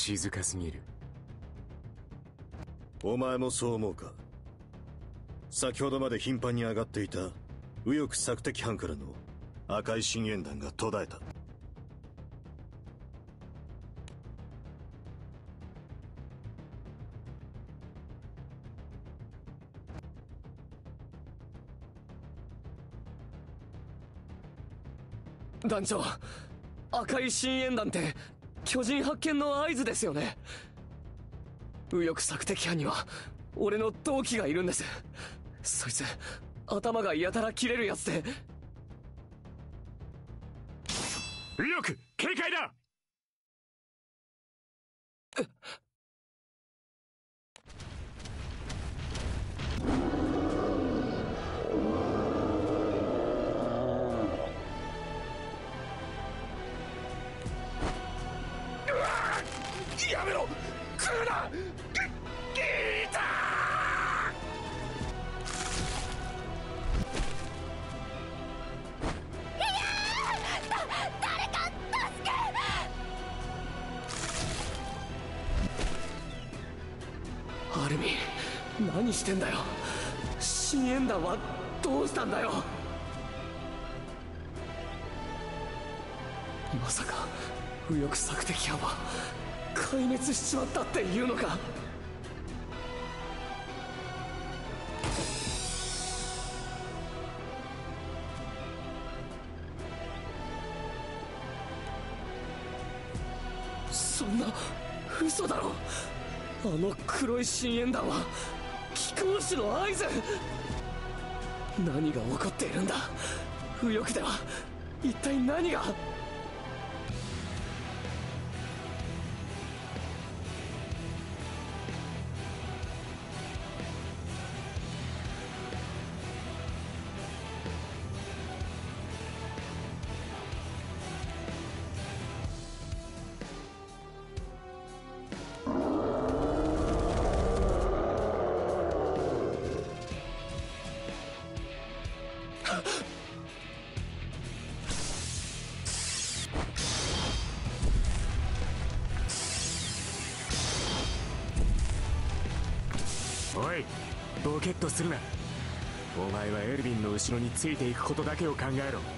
静かすぎる。 お前もそう思うか？先ほどまで頻繁に上がっていた右翼索敵班からの赤い深淵弾が途絶えた。 団長、赤い深淵弾って巨人発見の合図ですよね。右翼索敵班には俺の同期がいるんです。そいつ頭がやたら切れるやつで。 右翼警戒だ。 やめろ、来るな。ギータ誰か助け。 アルミン、何してんだよ。深淵弾はどうしたんだよ。まさか右翼索敵班は壊滅しちまったっていうのか。そんな嘘だろ。あの黒い深淵弾は貴公子の合図。何が起こっているんだ。右翼では一体何が。 おい、ボケっとするな。お前はエルヴィンの後ろについていくことだけを考えろ。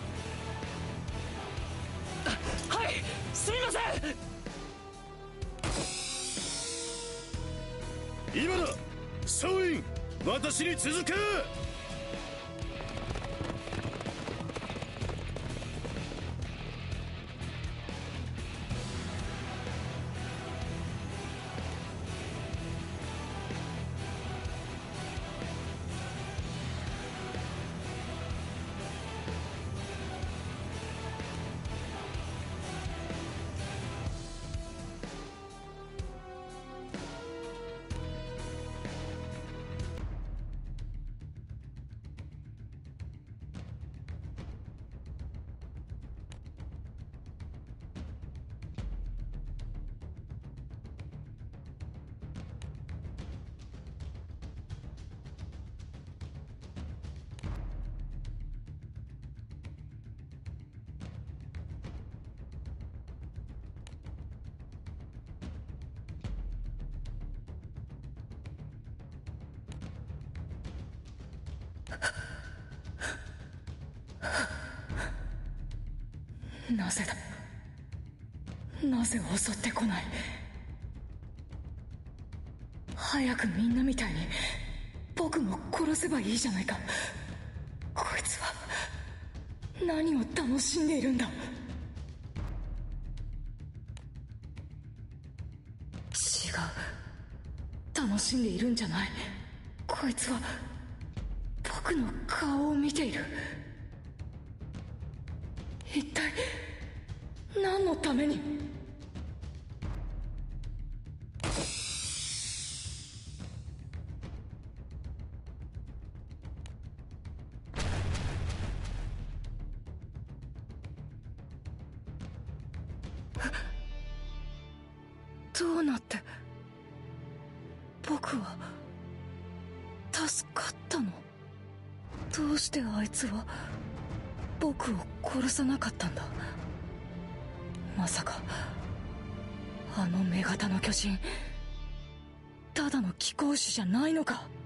はい、すみません。 今だ総員、私に続け。 なぜだ。なぜ襲ってこない。早くみんなみたいに僕も殺せばいいじゃないか。こいつは何を楽しんでいるんだ。違う、楽しんでいるんじゃない。こいつは僕の顔を見ている。一体何のために。どうなって僕は助かったの。どうしてあいつは僕を殺さなかったんだ。まさかあの女型の巨人、ただの貴公子じゃないのか。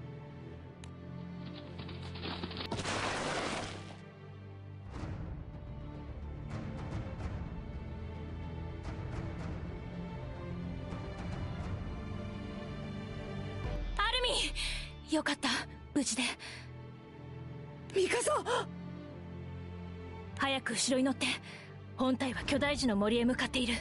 アルミン、よかった、無事で。 ミカサ、 早く後ろに乗って。本体は巨大樹の森へ向かっている。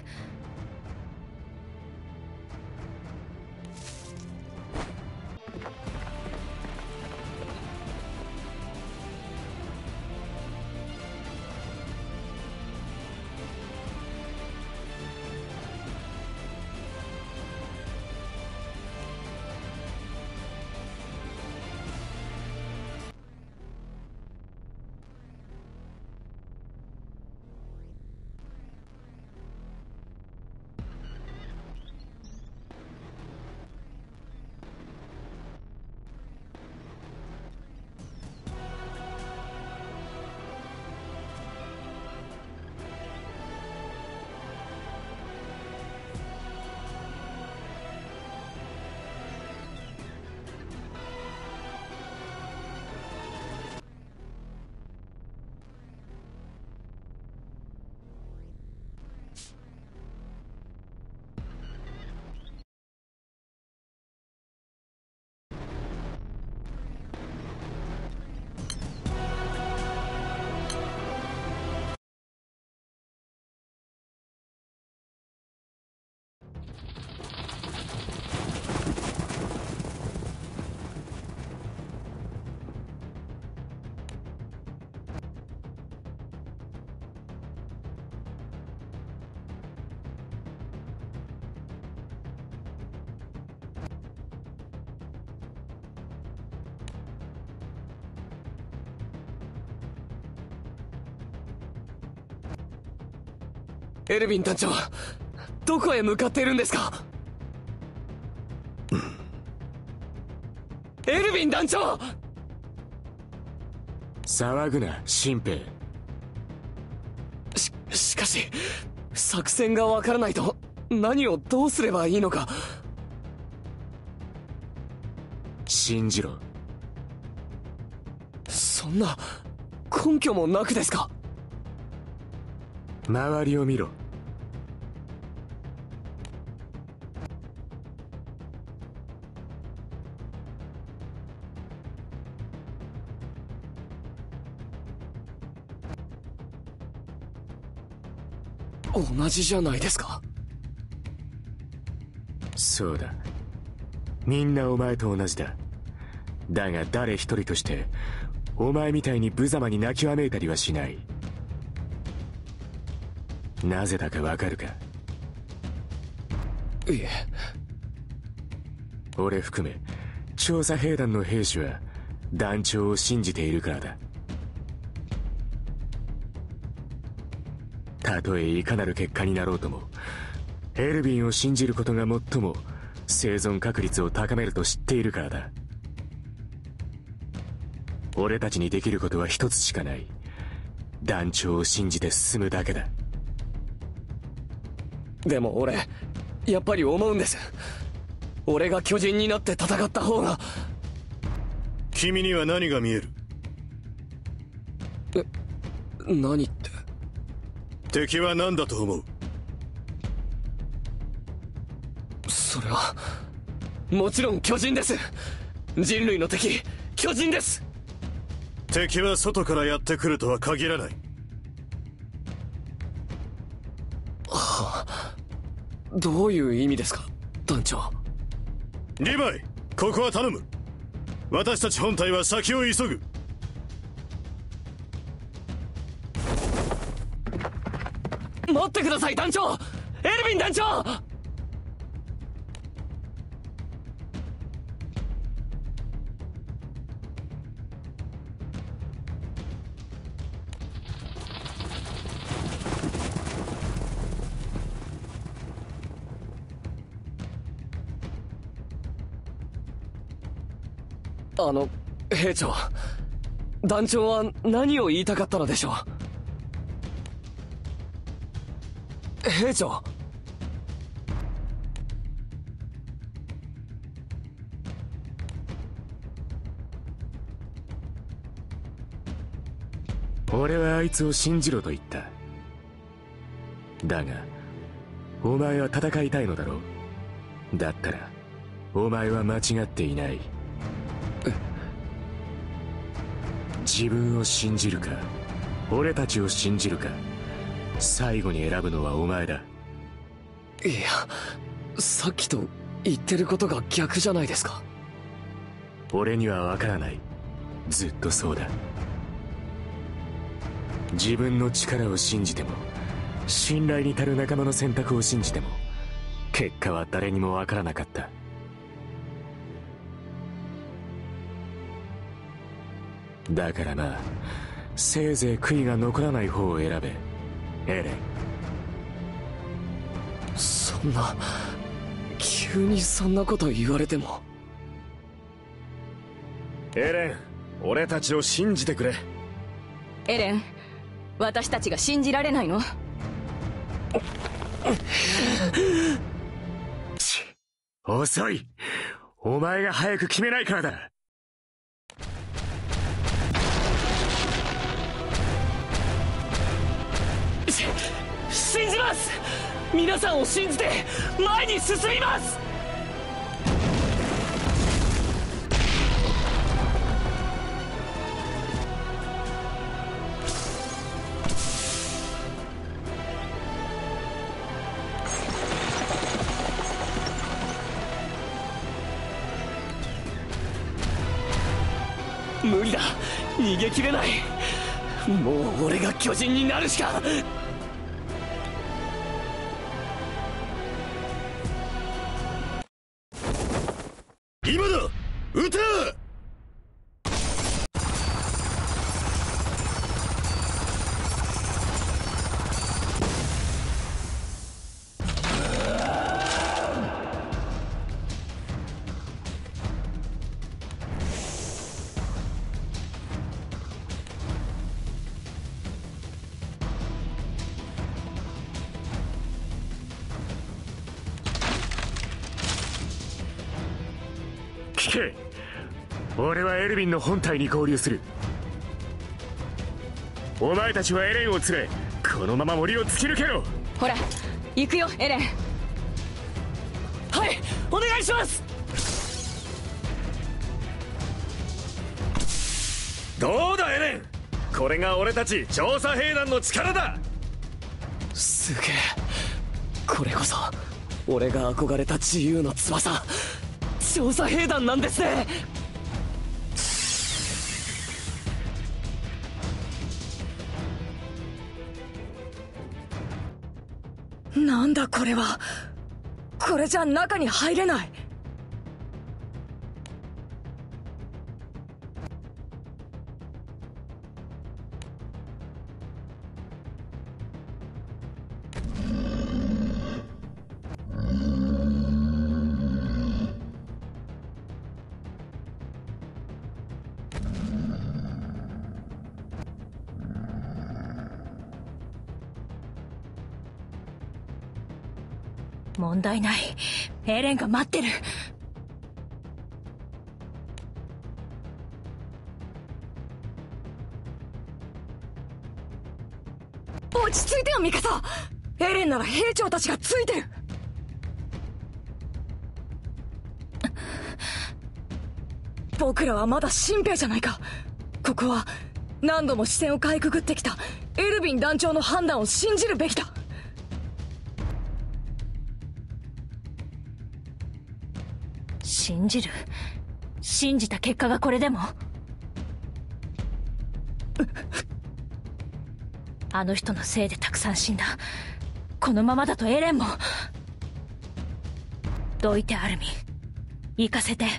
エルヴィン団長、どこへ向かっているんですか？エルヴィン団長！ 騒ぐな、新兵。 しかし、作戦がわからないと何をどうすればいいのか。 信じろ。 そんな根拠もなくですか？ 周りを見ろ。 同じじゃないですか。 そうだ、みんなお前と同じだ。だが誰一人としてお前みたいに無様に泣きわめいたりはしない。なぜだかわかるか？ いえ。 俺含め調査兵団の兵士は団長を信じているからだ。たとえいかなる結果になろうとも、エルヴィンを信じることが最も生存確率を高めると知っているからだ。俺たちにできることは一つしかない。団長を信じて進むだけだ。 でも俺、やっぱり思うんです。俺が巨人になって戦った方が。 君には何が見える？ 何って。 敵は何だと思う？ それはもちろん巨人です。人類の敵、巨人です。 敵は外からやってくるとは限らない。 はあ、どういう意味ですか、団長。 リヴァイ、ここは頼む。私たち本隊は先を急ぐ。 待ってください、団長！エルヴィン団長！兵長、団長は何を言いたかったのでしょう？兵長。 俺はあいつを信じろと言った。だがお前は戦いたいのだろう。だったらお前は間違っていない。自分を信じるか俺たちを信じるか、最後に選ぶのはお前だ。 いや、さっきと言ってることが逆じゃないですか。 俺には分からない。ずっとそうだ。自分の力を信じても、信頼に足る仲間の選択を信じても、結果は誰にも分からなかった。だからまあ、せいぜい悔いが残らない方を選べ、エレン。 そんな、急にそんなこと言われても。 エレン、俺たちを信じてくれ。 エレン、私たちが信じられないの？ 遅い。お前が早く決めないからだ。 信じます。皆さんを信じて前に進みます。無理だ、逃げ切れない。もう俺が巨人になるしか。 今だ、撃て！ 聞け。俺はエルヴィンの本体に合流する。お前たちはエレンを連れ、このまま森を突き抜けろ。 ほら、行くよエレン。 はい、お願いします。 どうだエレン、これが俺たち調査兵団の力だ。 すげえ、これこそ俺が憧れた自由の翼、調査兵団なんですね。 なんだこれは。これじゃ中に入れない。 問題ない。エレンが待ってる。 落ち着いてよミカサ。エレンなら兵長たちがついてる。僕らはまだ新兵じゃないか。ここは何度も視線をかいくぐってきたエルヴィン団長の判断を信じるべきだ。 信じる？信じた結果がこれでも？あの人のせいでたくさん死んだ。このままだとエレンも。どいてアルミン、行かせて。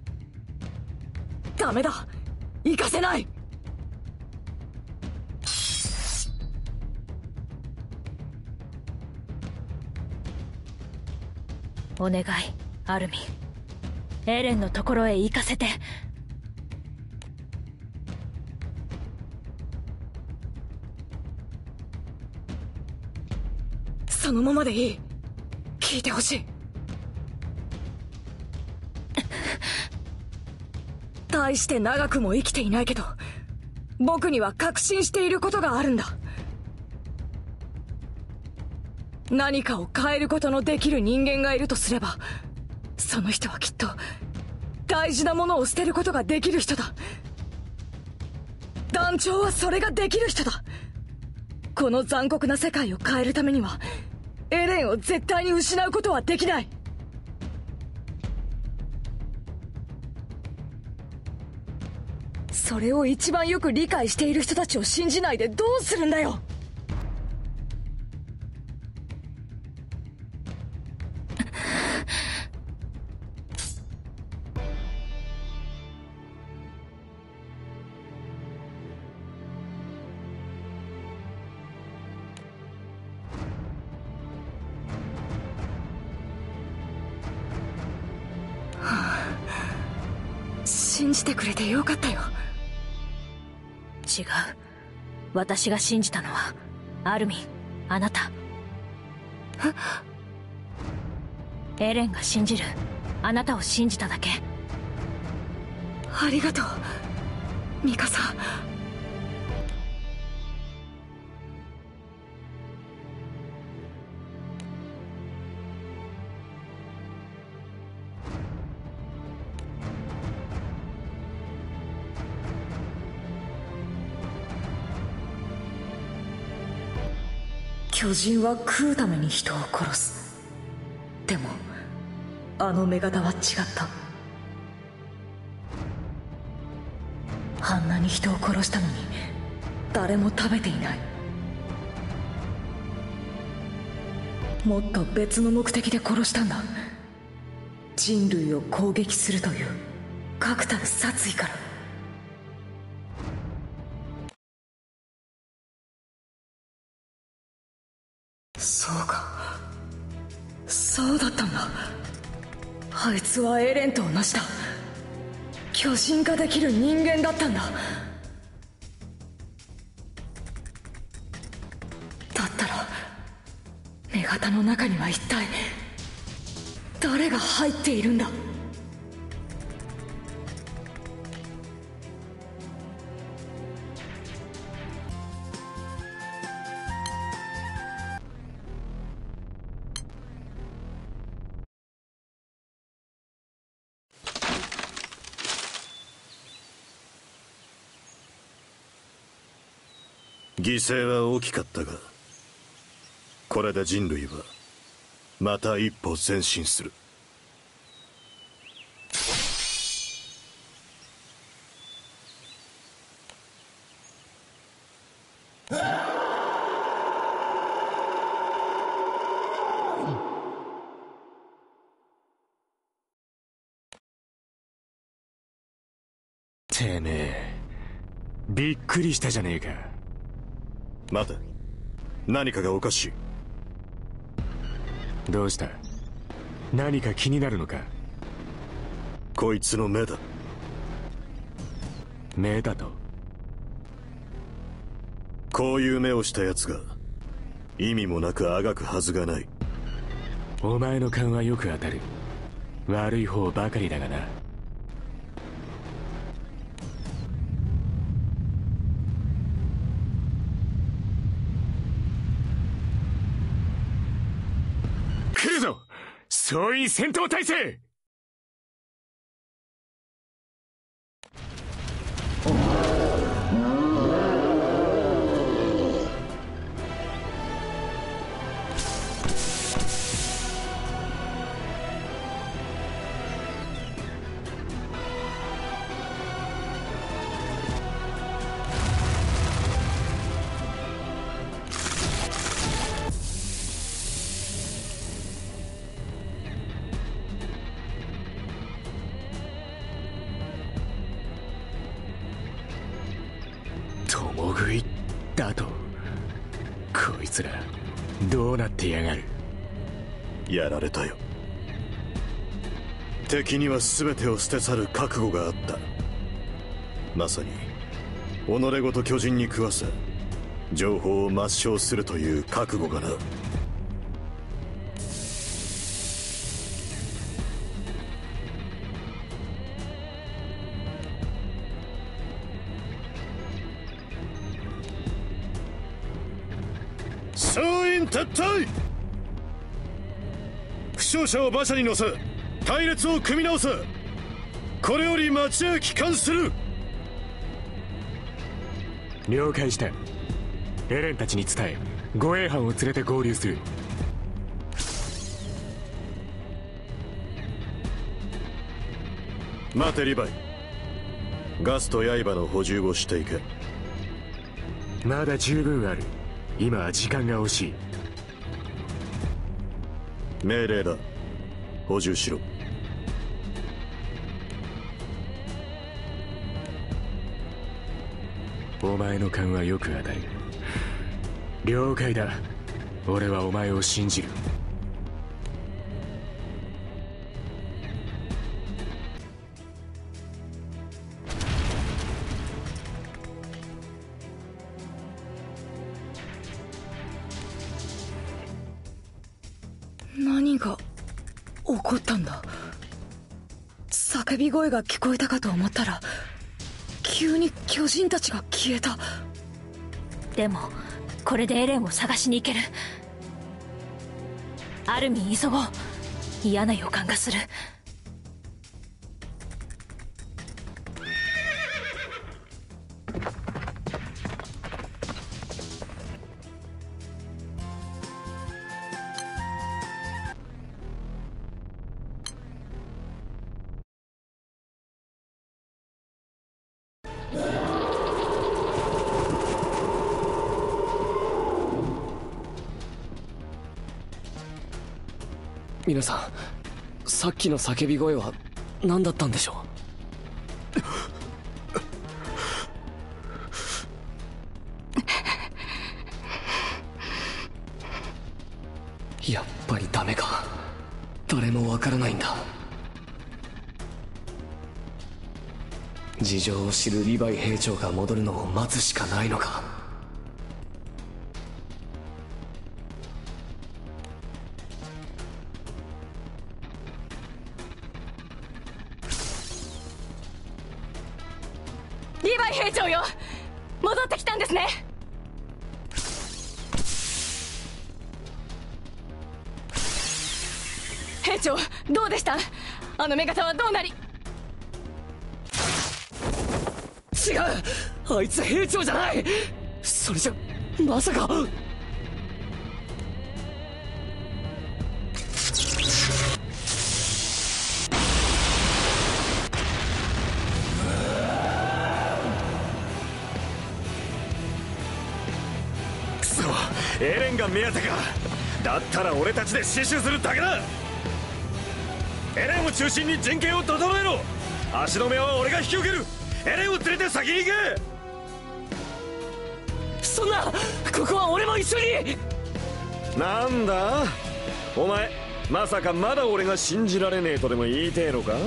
ダメだ、行かせない。 お願いアルミン、エレンのところへ行かせて。 そのままでいい。聞いてほしい。大して長くも生きていないけど、 僕には確信していることがあるんだ。何かを変えることのできる人間がいるとすれば、その人はきっと大事なものを捨てることができる人だ。団長はそれができる人だ。この残酷な世界を変えるためにはエレンを絶対に失うことはできない。それを一番よく理解している人たちを信じないでどうするんだよ。信じてくれてよかったよ。 違う。私が信じたのはアルミン、あなた。エレンが信じるあなたを信じただけ。 ありがとうミカサ。巨人は食うために人を殺す。でもあの女型は違った。あんなに人を殺したのに誰も食べていない。もっと別の目的で殺したんだ。人類を攻撃するという確たる殺意から。そうか、そうだったんだ。あいつはエレンと同じだ。巨人化できる人間だったんだ。だったら女型の中には一体誰が入っているんだ。 犠牲は大きかったが、これで人類はまた一歩前進する。 てめえ、びっくりしたじゃねえか。 待て、何かがおかしい。 どうした？何か気になるのか？ こいつの目だ。 目だと？ こういう目をした奴が意味もなくあがくはずがない。 お前の勘はよく当たる。悪い方ばかりだがな。来るぞ！総員戦闘態勢！共食いだと？こいつらどうなってやがる？ やられたよ。敵には全てを捨て去る覚悟があった。まさに己ごと巨人に食わせ情報を抹消するという覚悟がな。 撤退。負傷者を馬車に乗せ隊列を組み直す。これより町へ帰還する。 了解した。エレンたちに伝え護衛班を連れて合流する。 待てリヴァイ、ガスと刃の補充をしていけ。 まだ十分ある。今は時間が惜しい。 命令だ。補充しろ。 お前の勘はよく当たる。了解だ。俺はお前を信じる。 何が起こったんだ。叫び声が聞こえたかと思ったら急に巨人たちが消えた。 でもこれでエレンを探しに行ける。アルミン、急ごう。嫌な予感がする。 皆さん、さっきの叫び声は何だったんでしょう。やっぱりダメか。誰もわからないんだ。事情を知るリヴァイ兵長が戻るのを待つしかないのか。 リヴァイ兵長よ、戻ってきたんですね。兵長、どうでした？あの女型はどうなり。 違う、あいつ兵長じゃない。それじゃまさか。 くそ、エレンが目当てか。だったら俺たちで死守するだけだ。エレンを中心に陣形を整えろ。足止めは俺が引き受ける。エレンを連れて先に行け。 そんな、ここは俺も一緒に。 なんだお前、まさかまだ俺が信じられねえとでも言いてえのか。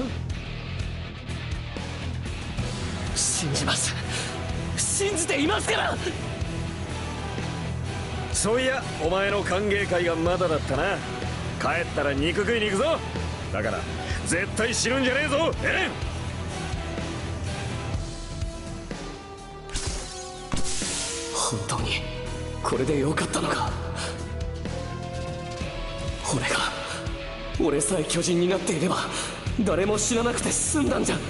信じます、信じていますから。 そういや、お前の歓迎会がまだだったな。帰ったら肉食いに行くぞ。だから絶対死ぬんじゃねえぞエレン。 本当にこれでよかったのか。俺さえ巨人になっていれば誰も死ななくて済んだんじゃ。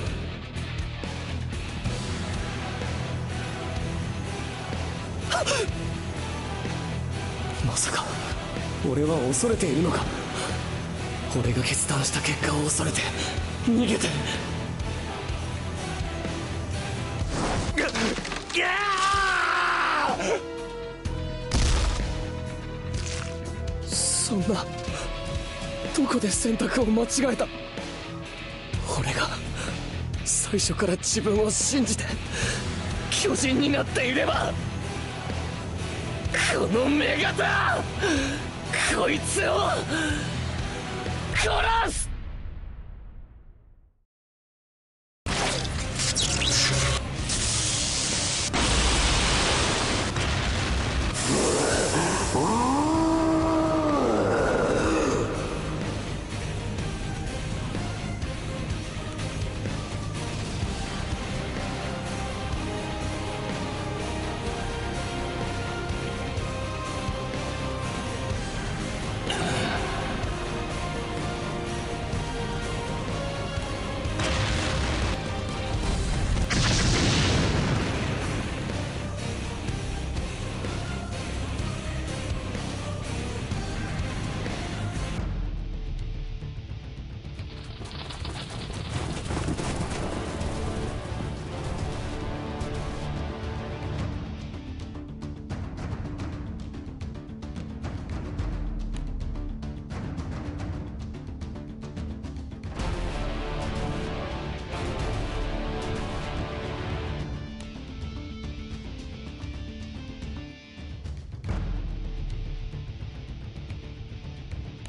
まさか俺は恐れているのか。俺が決断した結果を恐れて逃げて。そんな、どこで選択を間違えた。俺が最初から自分を信じて巨人になっていれば、この女型こいつを殺す。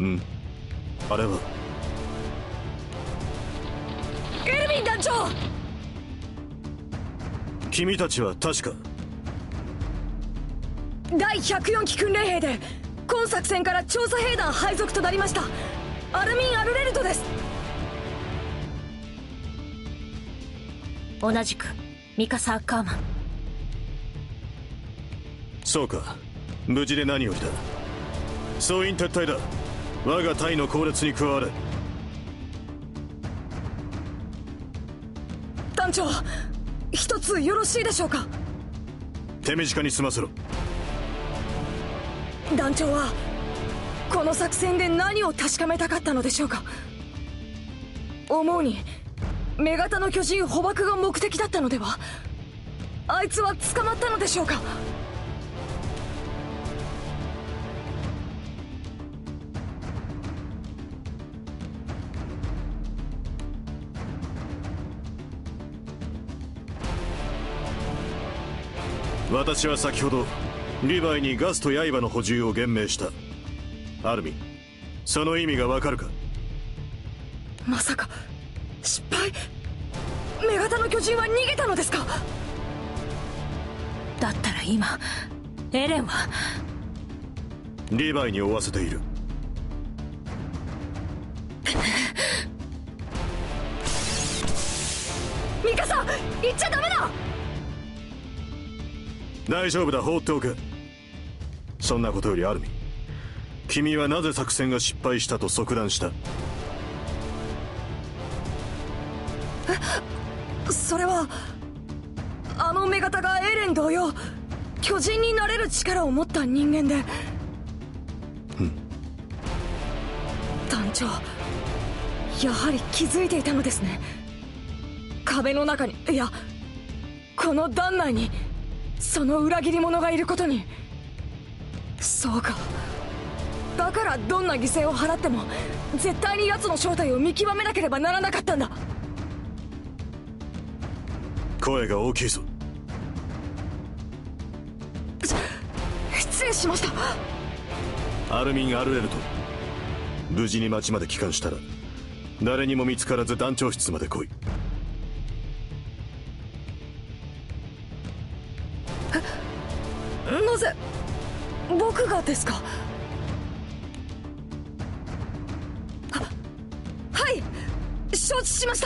あれはエルヴィン団長。 君たちは確か第104機訓練兵で今作戦から調査兵団配属となりましたアルミン・アルレルトです。 同じくミカサ・アッカーマン。 そうか、無事で何よりだ。総員撤退だ。我が隊の後列に加われ。 団長、一つよろしいでしょうか。 手短に済ませろ。 団長はこの作戦で何を確かめたかったのでしょうか。思うに女型の巨人捕獲が目的だったのでは。あいつは捕まったのでしょうか。 私は先ほどリヴァイにガスと刃の補充を言命した。アルミン、その意味がわかるか。 まさか失敗。女型の巨人は逃げたのですか。 だったら今エレンは。 リヴァイに追わせている。 ミカサ、行っちゃダメだ。 大丈夫だ、放っておけ。そんなことよりアルミン、君はなぜ作戦が失敗したと即断した。 それはあの女型がエレン同様巨人になれる力を持った人間で。団長、やはり気づいていたのですね。壁の中に、いやこの団内にその裏切り者がいることに。そうか、だからどんな犠牲を払っても絶対に奴の正体を見極めなければならなかったんだ。 声が大きいぞ。 失礼しました。 アルミン・アルレルト、無事に町まで帰還したら誰にも見つからず団長室まで来い。 なぜ僕がですか。はい、承知しました。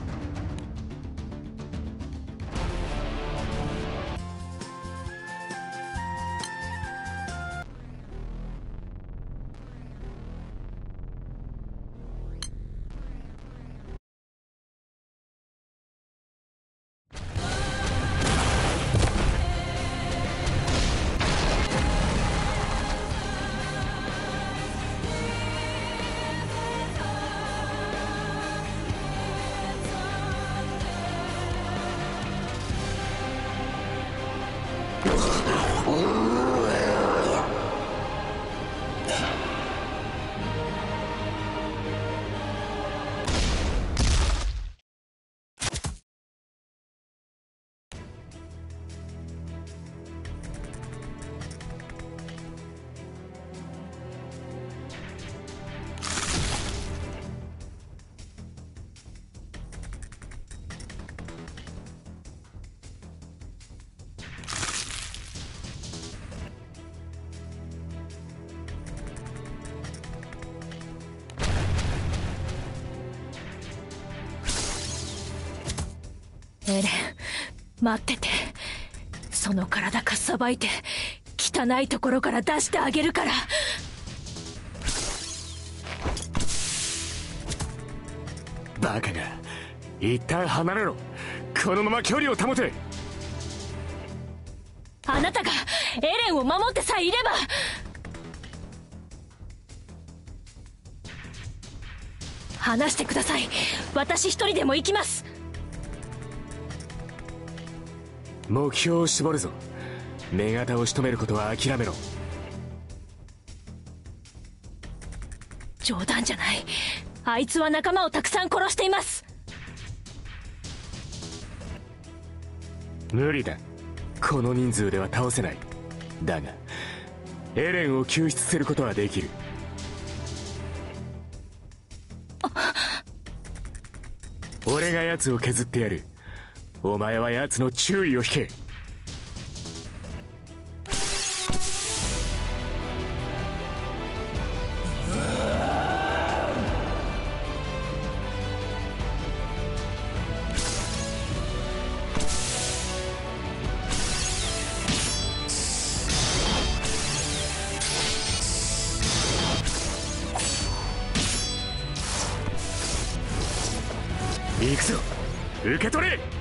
エレン、待ってて。その体かっさばいて汚いところから出してあげるから。 バカが、一旦離れろ。このまま距離を保て。 あなたがエレンを守ってさえいれば。話してください。私一人でも行きます。 目標を絞るぞ。女型を仕留めることは諦めろ。 冗談じゃない。あいつは仲間をたくさん殺しています。 無理だ。この人数では倒せない。だがエレンを救出することはできる。 俺が奴を削ってやる。お前は奴の注意を引け。行くぞ、受け取れ。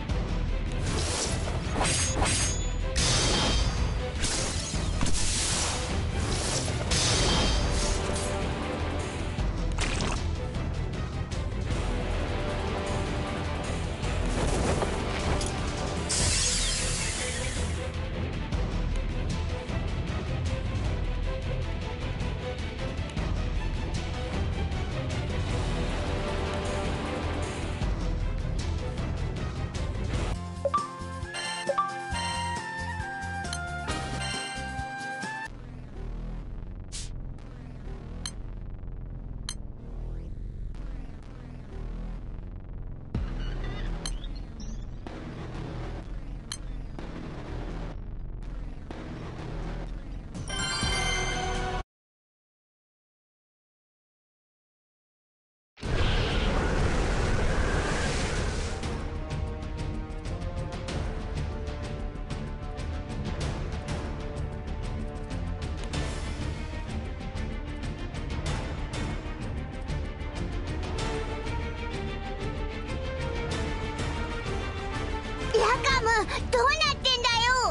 ラカム、どうなってんだよ。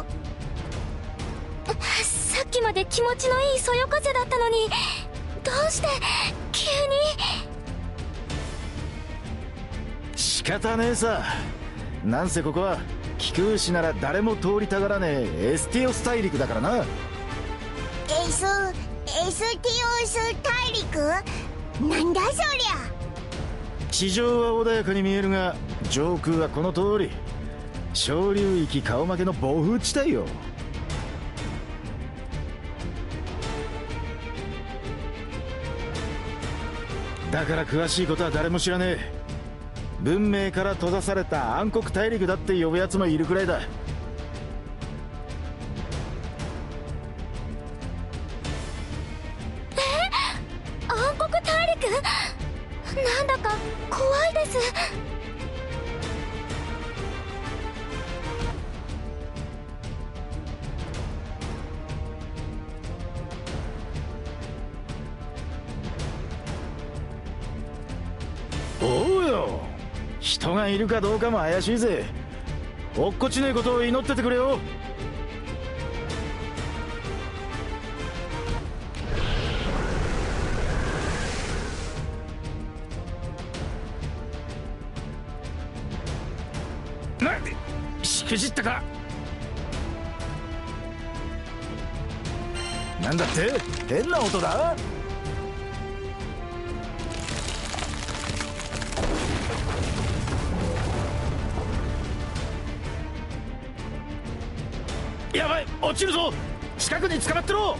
さっきまで気持ちのいいそよ風だったのに、どうして急に。 仕方ねえさ。なんせここは気空士なら誰も通りたがらねえエスティオス大陸だからな。 エスティオス大陸？なんだそりゃ。 地上は穏やかに見えるが上空はこの通り小流域顔負けの暴風地帯よ。だから詳しいことは誰も知らねえ。文明から閉ざされた暗黒大陸だって呼ぶやつもいるくらいだ。 暗黒大陸？なんだか怖いです。 おうよ、人がいるかどうかも怪しいぜ。落っこちねえことを祈っててくれよ。しくじったか。なんだって変な音だ。やばい、落ちるぞ。近くに捕まってろ。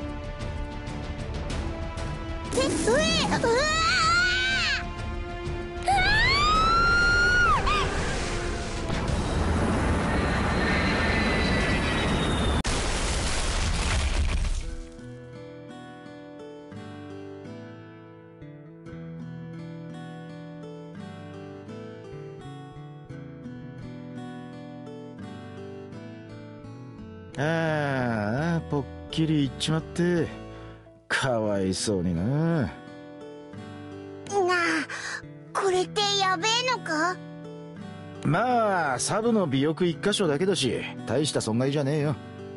ああ、ぽっきりいっちまってかわいそうにな。 なあ、これってやべえのか？ まあサブの尾翼一箇所だけだし大した損害じゃねえよ。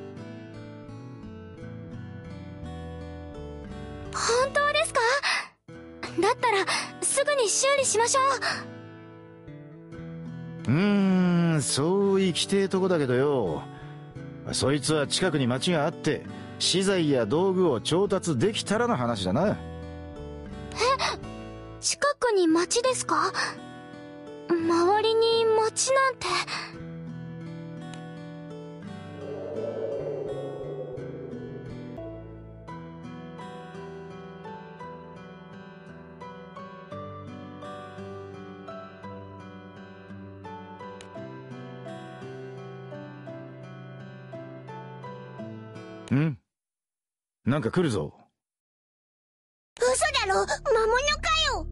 本当ですか？だったらすぐに修理しましょう。 そう行きてえとこだけどよ。そいつは近くに町があって資材や道具を調達できたらの話だな。 近くに町ですか？周りに町なんて。 ん？なんか来るぞ。 嘘だろ、魔物かよ。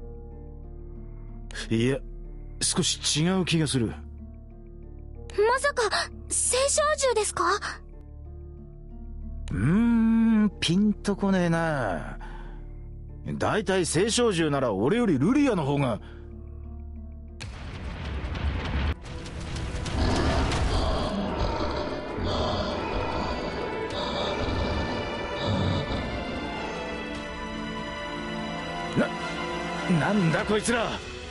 いや、少し違う気がする。 まさか青少獣ですか？ ピンとこねえな。だいたい青少獣なら俺よりルリアの方が。なんだこいつら。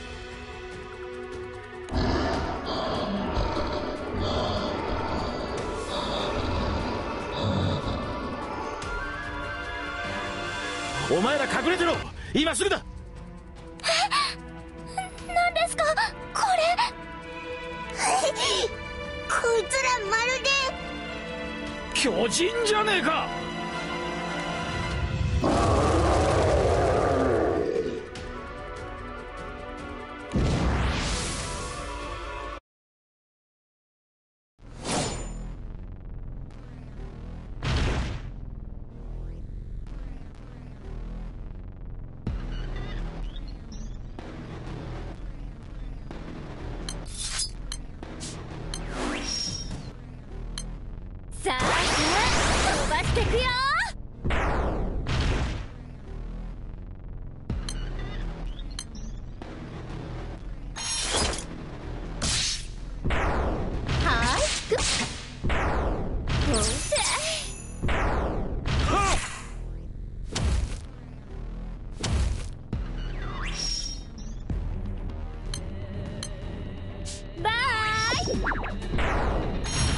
お前ら隠れてろ、今すぐだ。 何ですかこれ。こいつらまるで巨人じゃねえか。 さあ飛ばしてくよ。はいくっほんとバイ。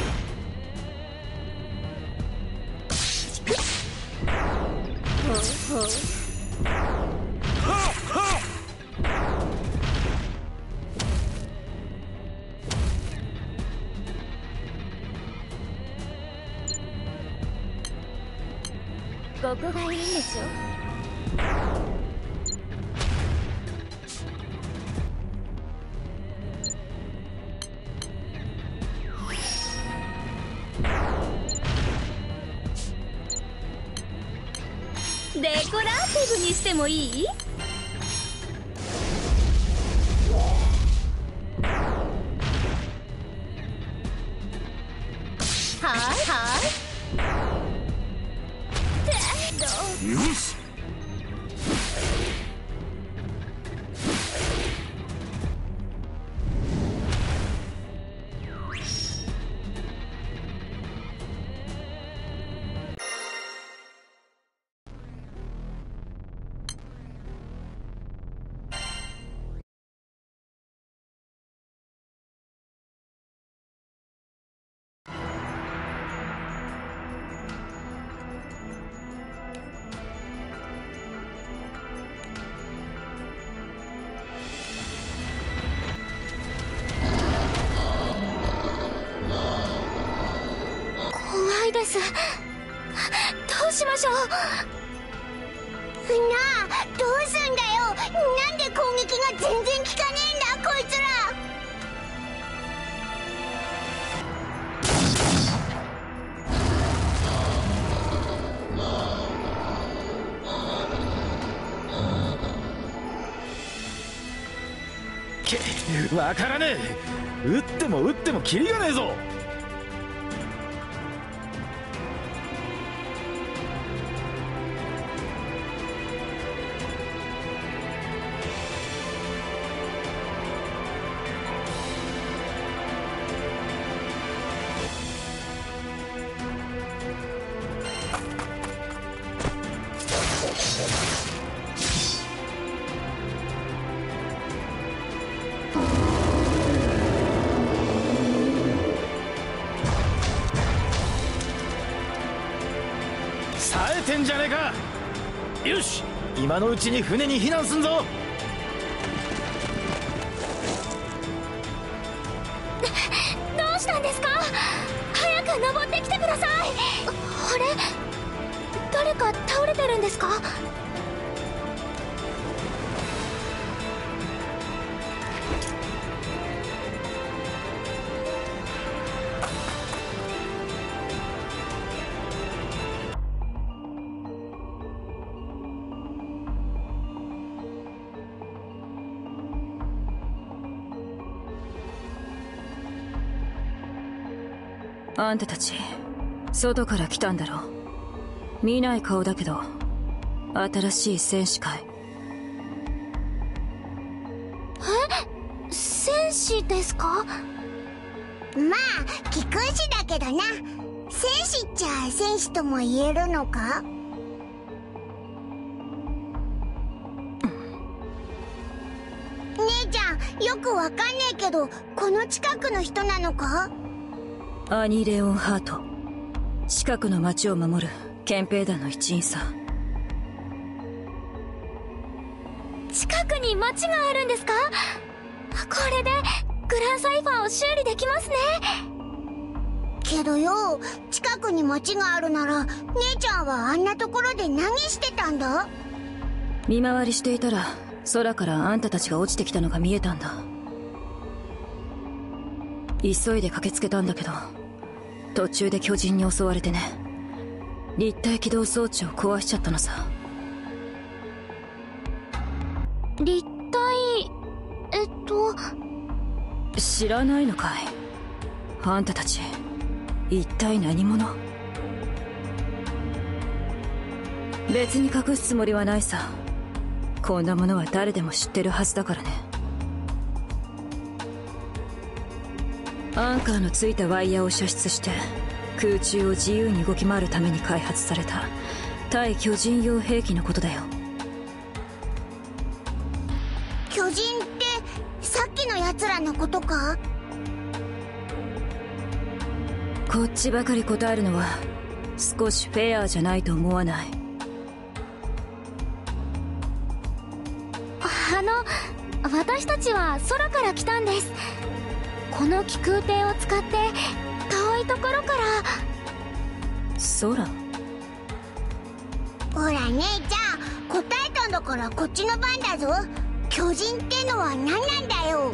ここがいいんでしょ。デコラーティブにしてもいい？ よし。 です。どうしましょう。なあ、どうすんだよ。なんで攻撃が全然効かねえんだこいつら。 わからねえ。撃っても撃ってもキリがねえぞ。冴えてんじゃねえか。よし、今のうちに船に避難すんぞ。 どうしたんですか。早く登ってきてください。あれ、誰か倒れてるんですか。 あんたたち外から来たんだろ。見ない顔だけど新しい戦士かい？ 戦士ですか？まあ貴公子だけどな。戦士っちゃ戦士とも言えるのか？姉ちゃん、よくわかんねえけど、この近くの人なのか？ アニ・レオンハート、近くの町を守る憲兵団の一員さ。 近くに町があるんですか？これでグランサイファーを修理できますね。けどよ、近くに町があるなら姉ちゃんはあんなところで何してたんだ？ 見回りしていたら空からあんたたちが落ちてきたのが見えたんだ。急いで駆けつけたんだけど途中で巨人に襲われてね、立体起動装置を壊しちゃったのさ。 立体知らないのかい？あんたたち一体何者？別に隠すつもりはないさ。こんなものは誰でも知ってるはずだからね。アンカーのついたワイヤーを射出して空中を自由に動き回るために開発された対巨人用兵器のことだよ。 巨人ってさっきのやつらのことか？ こっちばかり答えるのは少しフェアじゃないと思わない？ 私たちは空から来たんです。この気空艇を使って遠いところから。 空？ ほら姉ちゃん、答えたんだからこっちの番だぞ。巨人ってのは何なんだよ。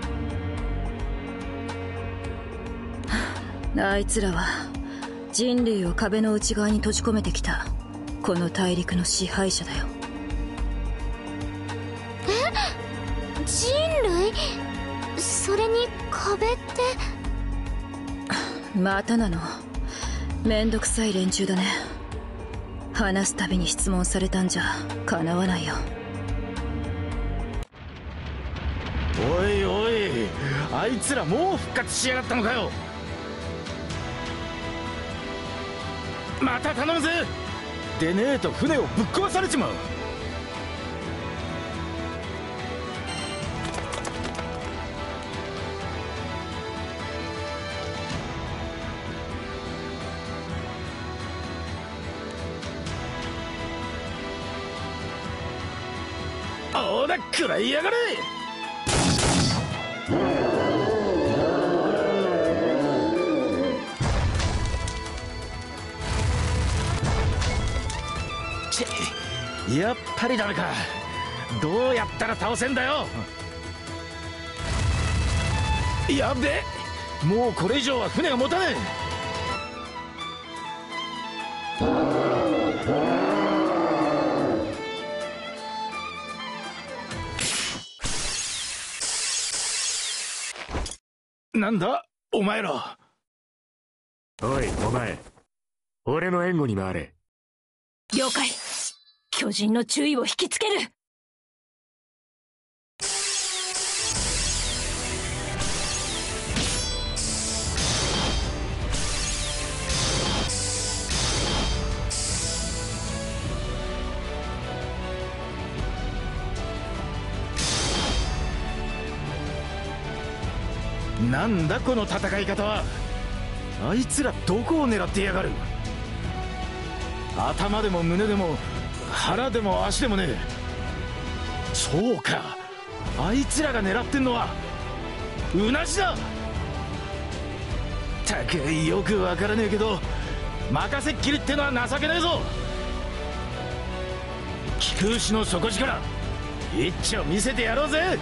あいつらは人類を壁の内側に閉じ込めてきたこの大陸の支配者だよ。 人類？それに壁ってまたなの？めんどくさい連中だね。話すたびに質問されたんじゃかなわないよ。 おいおい、あいつらもう復活しやがったのかよ。また頼むぜ。でねえと船をぶっ壊されちまう。おら食らいやがれ。やっぱりダメか。どうやったら倒せんだよ。やべえ、もうこれ以上は船が持たねえ。なんだお前ら。 おいお前、俺の援護に回れ。 了解。巨人の注意を引きつける。 なんだこの戦い方は。あいつらどこを狙ってやがる。頭でも胸でも腹でも足でもねえ。そうか、あいつらが狙ってんのはうなじだ。たくよくわからねえけど任せっきりってのは情けねえぞ。気空師の底力一丁見せてやろうぜ。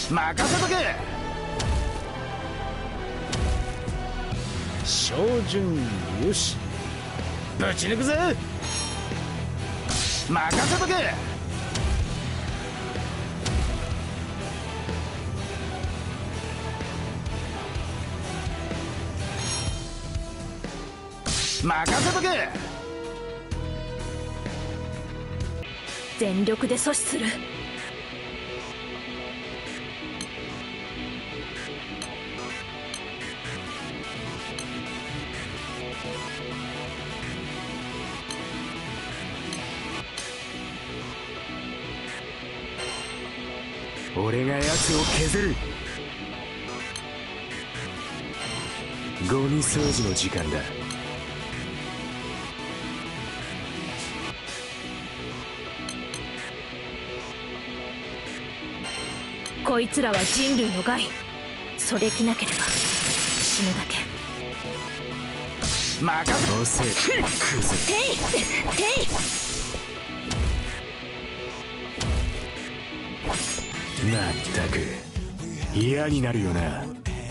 任せとけ。照準よし、ぶち抜くぜ。任せとけ。任せとけ。 全力で阻止する。 俺が奴を削る。ゴミ掃除の時間だ。 こいつらは人類の害。それきなければ死ぬだけ。 任せ。 遅いクズ。 ていてい。 まったく嫌になるよな。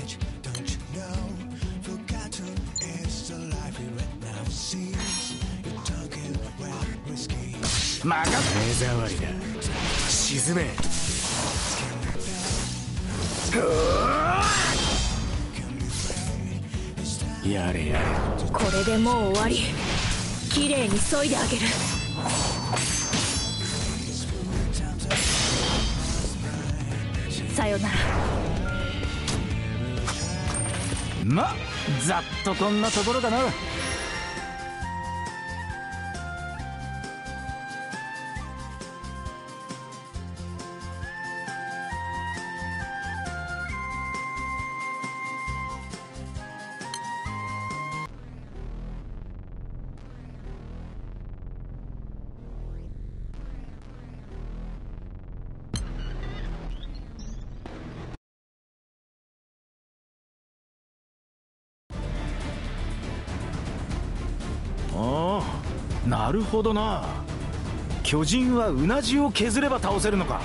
目障りだ。沈め。やれやれ。 これでもう終わり。きれいに削いであげる。さよなら。 ま、ざっとこんなところかな。ああ、なるほどな。巨人はうなじを削れば倒せるのか。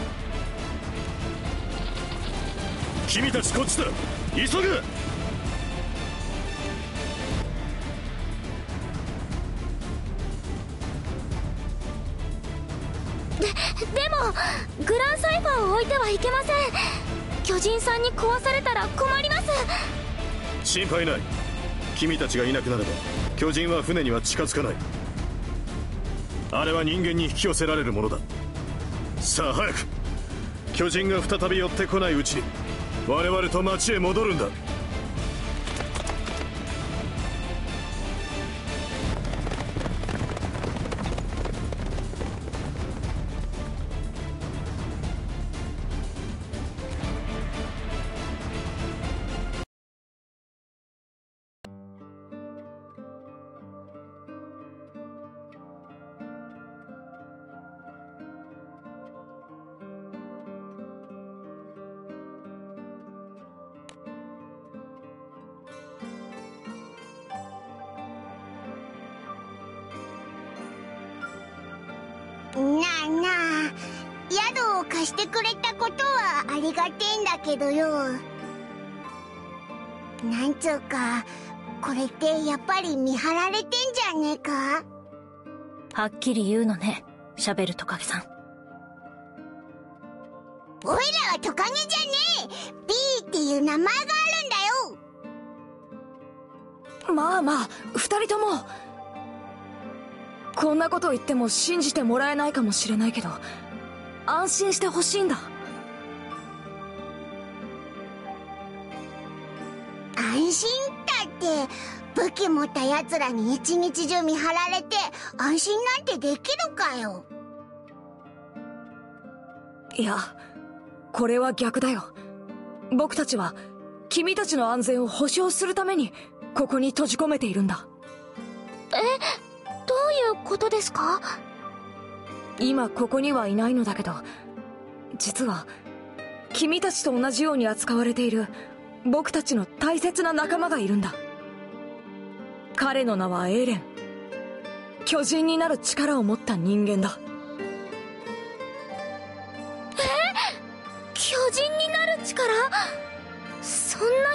君たちこっちだ。急ぐ。 でもグランサイファーを置いてはいけません。巨人さんに壊されたら困ります。 心配ない。君たちがいなくなれば巨人は船には近づかない。あれは人間に引き寄せられるものだ。さあ早く。巨人が再び寄ってこないうちに我々と町へ戻るんだ。 なあなあ、宿を貸してくれたことはありがてえんだけどよ。なんつうか、これってやっぱり見張られてんじゃねえか。 はっきり言うのね、シャベルトカゲさん。 おいらはトカゲじゃねえ。ビーっていう名前があるんだよ。 まあまあ、二人とも。こんなこと言っても信じてもらえないかもしれないけど、安心してほしいんだ。 安心だって、武器持った奴らに一日中見張られて安心なんてできるかよ。 いや、これは逆だよ。僕たちは君たちの安全を保証するためにここに閉じ込めているんだ。 どういうことですか？ 今ここにはいないのだけど、実は君たちと同じように扱われている僕たちの大切な仲間がいるんだ。彼の名はエレン。巨人になる力を持った人間だ。 巨人になる力？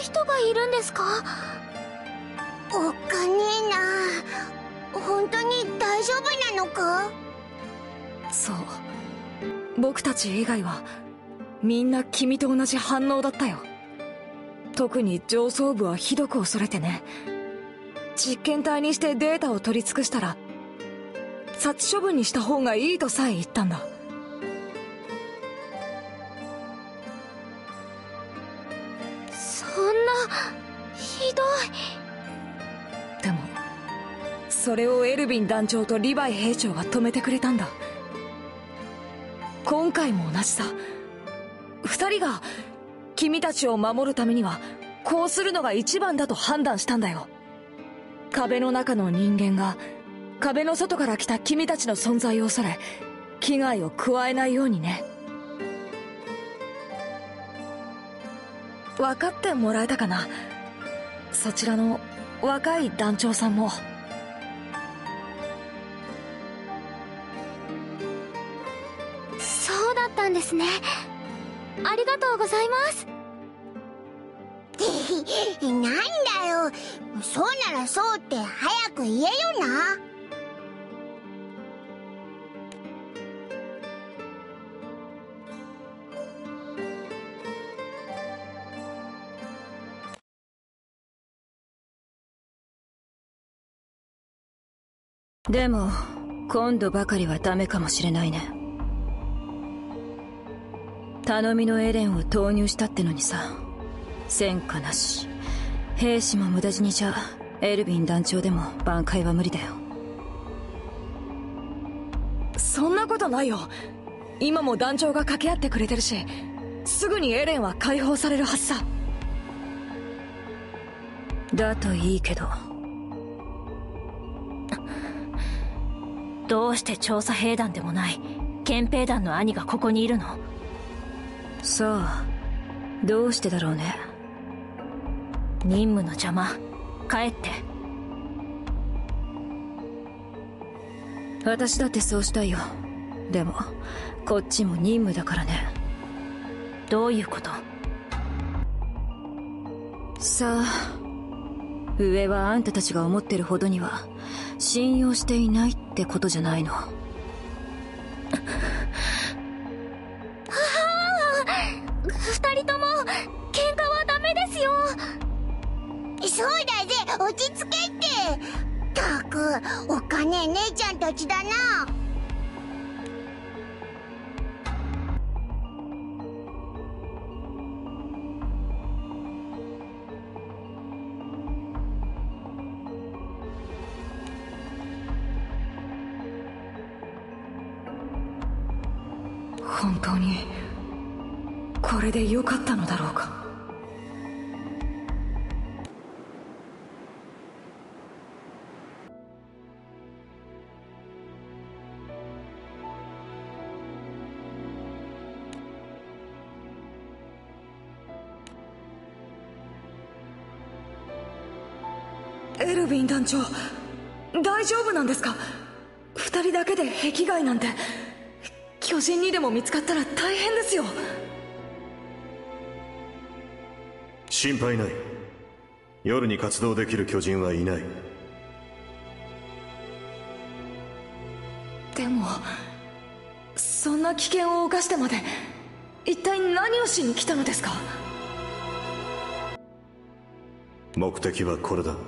人がいるんですか？おっかねえな。本当に大丈夫なのか？ そう、僕たち以外はみんな君と同じ反応だったよ。特に上層部はひどく恐れてね。実験体にしてデータを取り尽くしたら殺処分にした方がいいとさえ言ったんだ。 そんなひどい。 でもそれをエルヴィン団長とリヴァイ兵長が止めてくれたんだ。今回も同じさ。二人が君たちを守るためにはこうするのが一番だと判断したんだよ。壁の中の人間が壁の外から来た君たちの存在を恐れ危害を加えないようにね。分かってもらえたかな、そちらの若い団長さんも。 そうだったんですね。ありがとうございます。なんだよ、そうならそうって早く言えよな。 でも今度ばかりはダメかもしれないね。頼みのエレンを投入したってのにさ、戦果なし、兵士も無駄死にじゃエルヴィン団長でも挽回は無理だよ。 そんなことないよ。今も団長が掛け合ってくれてるし、すぐにエレンは解放されるはずさ。 だといいけど、どうして調査兵団でもない憲兵団の兄がここにいるの？さあ、どうしてだろうね。任務の邪魔、帰って。私だってそうしたいよ。でもこっちも任務だからね。どういうこと？さあ、上はあんたたちが思ってるほどには信用していないってことじゃないの。 二人とも喧嘩はダメですよ。そうだぜ、落ち着けって。ったく、おっかねえ姉ちゃんたちだな。 本当にこれで良かったのだろうか。エルヴィン団長、大丈夫なんですか？二人だけで壁外なんて、巨人にでも見つかったら大変ですよ。 心配ない。夜に活動できる巨人はいない。 でもそんな危険を冒してまで一体何をしに来たのですか？ 目的はこれだ。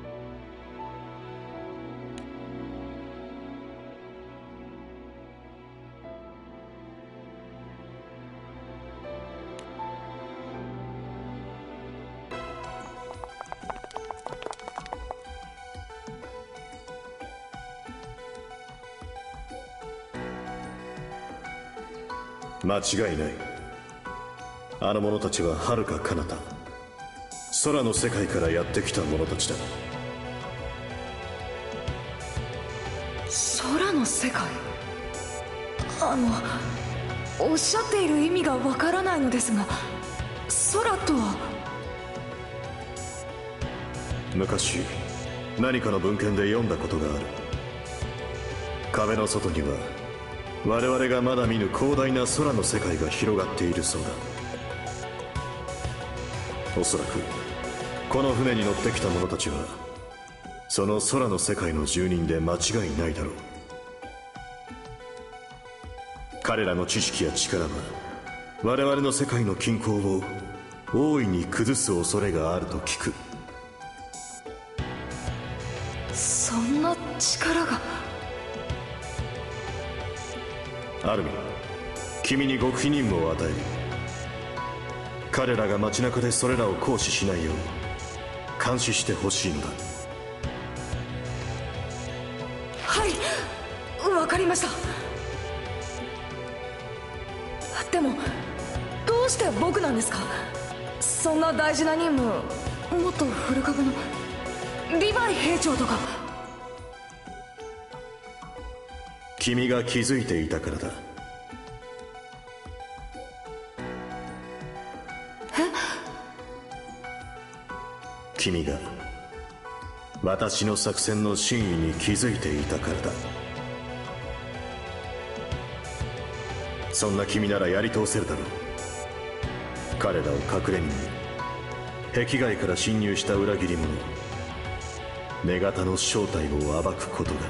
間違いない。あの者たちは遥か彼方、空の世界からやってきた者たちだ。 空の世界？おっしゃっている意味がわからないのですが、空とは？ 昔何かの文献で読んだことがある。壁の外には我々がまだ見ぬ広大な空の世界が広がっているそうだ。おそらくこの船に乗ってきた者たちはその空の世界の住人で間違いないだろう。彼らの知識や力は我々の世界の均衡を大いに崩す恐れがあると聞く。 そんな力が。 アルミン、君に極秘任務を与える。彼らが街中でそれらを行使しないよう監視してほしいのだ。 はい、わかりました。でもどうして僕なんですか？そんな大事な任務、もっと古株のリヴァイ兵長とか。 君が気づいていたからだ。君が私の作戦の真意に気づいていたからだ。そんな君ならやり通せるだろう。彼らを隠れみに壁外から侵入した裏切り者女型の正体を暴くことが。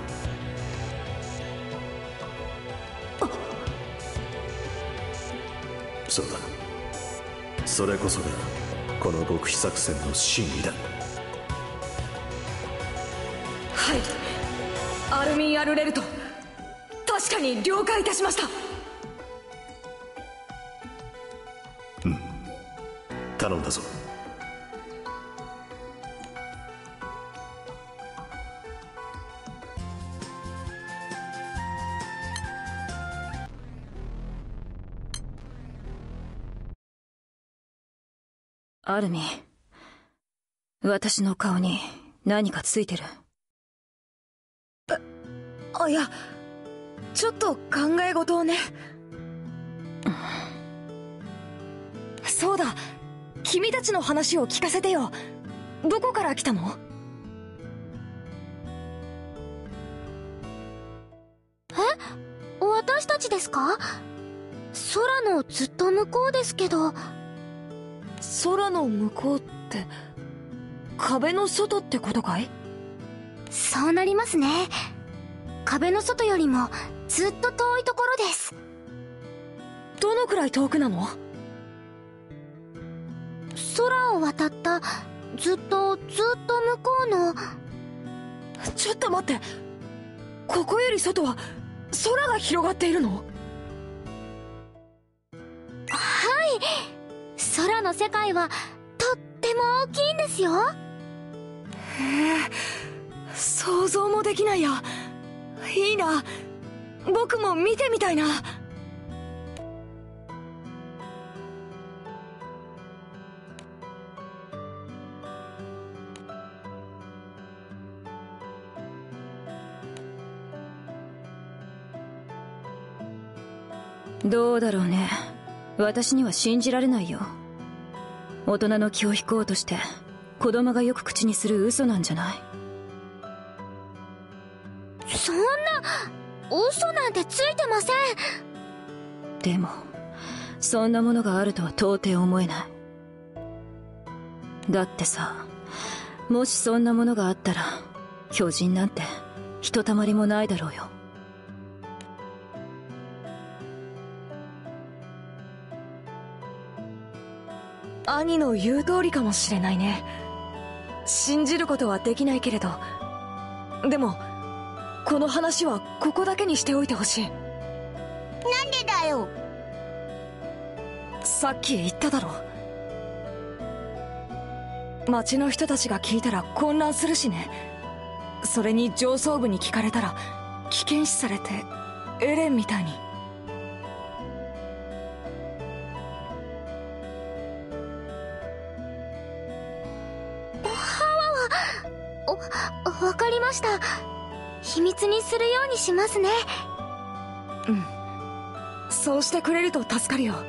そうだ、それこそがこの極秘作戦の真意だ。 はい、アルミン・アルレルト、確かに了解いたしました。 頼んだぞ。 アルミン、私の顔に何かついてる？ いや、ちょっと考え事をね。そうだ、君たちの話を聞かせてよ。どこから来たの？ 私たちですか？空のずっと向こうですけど。 空の向こうって壁の外ってことかい？ そうなりますね。壁の外よりもずっと遠いところです。 どのくらい遠くなの？ 空を渡ったずっと向こうの。 ちょっと待って、ここより外は空が広がっているの？ はい、空の世界はとっても大きいんですよ。 へえ、想像もできないや。いいな、僕も見てみたいな。 どうだろうね。私には信じられないよ。大人の気を引こうとして子供がよく口にする嘘なんじゃない？ そんな嘘なんてついてません。 でもそんなものがあるとは到底思えない。だってさ、もしそんなものがあったら巨人なんてひとたまりもないだろうよ。 兄の言う通りかもしれないね。信じることはできないけれど、でもこの話はここだけにしておいてほしい。 なんでだよ。 さっき言っただろ。町の人たちが聞いたら混乱するしね。それに上層部に聞かれたら危険視されてエレンみたいに。 わかりました。秘密にするようにしますね。 うん、そうしてくれると助かるよ。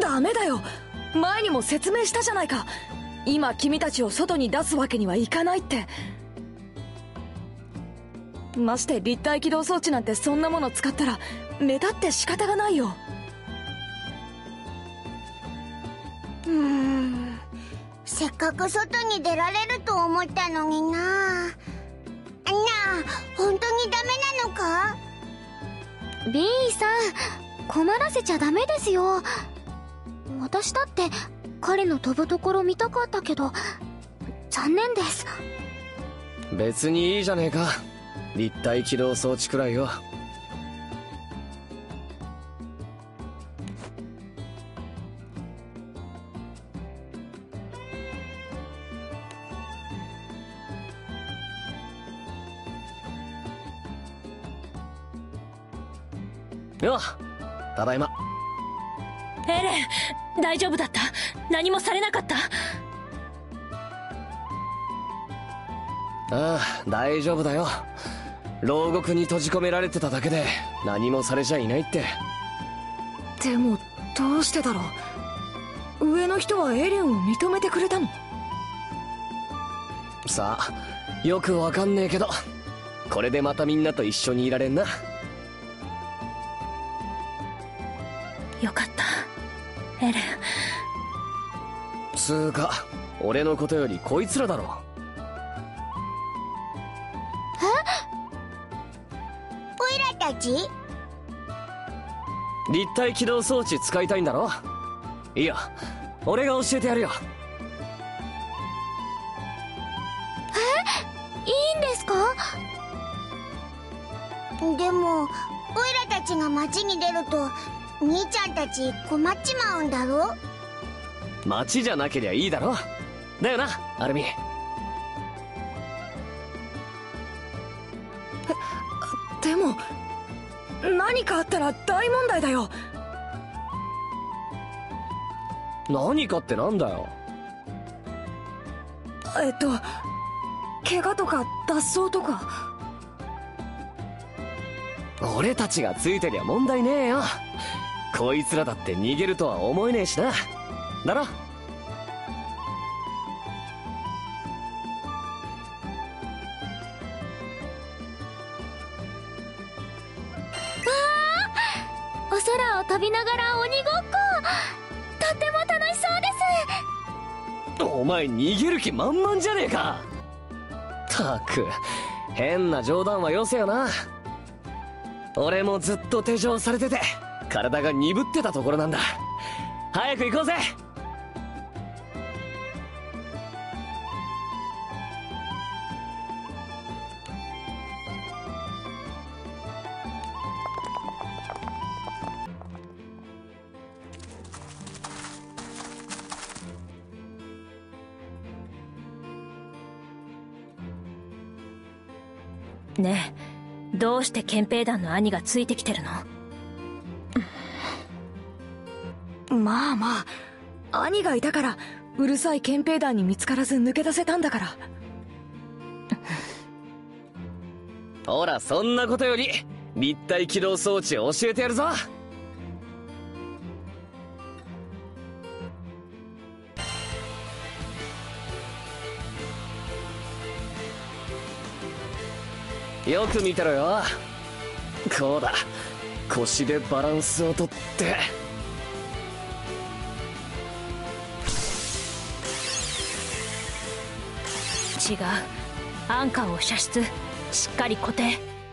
ダメだよ。前にも説明したじゃないか。今君たちを外に出すわけにはいかないって。まして立体起動装置なんてそんなもの使ったら目立って仕方がないよ。 せっかく外に出られると思ったのにな。なあ、本当にダメなのか？ B さん、困らせちゃダメですよ。私だって彼の飛ぶところ見たかったけど残念です。 別にいいじゃねえか、立体起動装置くらいよ。よっ、ただいま。 エレン、大丈夫だった？何もされなかった？ ああ、大丈夫だよ。牢獄に閉じ込められてただけで何もされちゃいないって。 でもどうしてだろう。上の人はエレンを認めてくれたの？ さあ、よくわかんねえけど、これでまたみんなと一緒にいられんな。 よかった、エレン。 つうか、俺のことよりこいつらだろ。 オイラたち？ 立体起動装置使いたいんだろ？いいや、俺が教えてやるよ。 いいんですか？ でもオイラたちが街に出ると兄ちゃんたち困っちまうんだろ？ 街じゃなけりゃいいだろ。だよな、アルミ。 でも何かあったら大問題だよ。 何かってなんだよ。 怪我とか脱走とか。 俺たちがついてりゃ問題ねえよ。こいつらだって逃げるとは思えねえしな。だろ？ お空を飛びながら鬼ごっこ、とっても楽しそうです。 お前逃げる気満々じゃねえか。たく、変な冗談はよせよな。俺もずっと手錠されてて体が鈍ってたところなんだ。早く行こうぜ。 ねえ、どうして憲兵団の兄がついてきてるの？ まあまあ、兄がいたからうるさい憲兵団に見つからず抜け出せたんだから。 ほら、そんなことより立体起動装置を教えてやるぞ。よく見てろよ。こうだ、腰でバランスをとって。 違う、アンカーを射出、しっかり固定。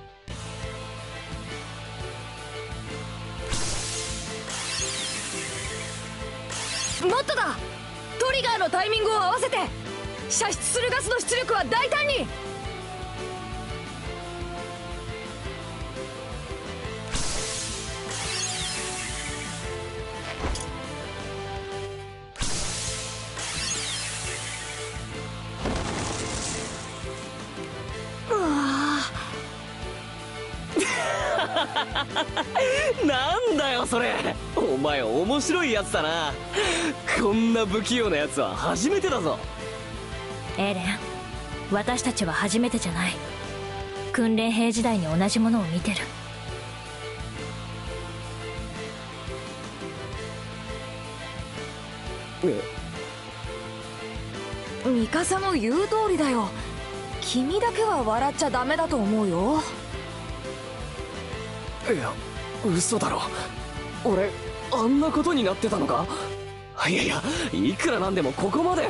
もっとだ。トリガーのタイミングを合わせて射出するガスの出力は大胆に。 なんだよそれ。お前面白いやつだな。こんな不器用なやつは初めてだぞ。 エレン、私たちは初めてじゃない。訓練兵時代に同じものを見てる。 ミカサの言う通りだよ。君だけは笑っちゃダメだと思うよ。 いや、嘘だろ。俺あんなことになってたのか。いやいや、いくらなんでもここまで。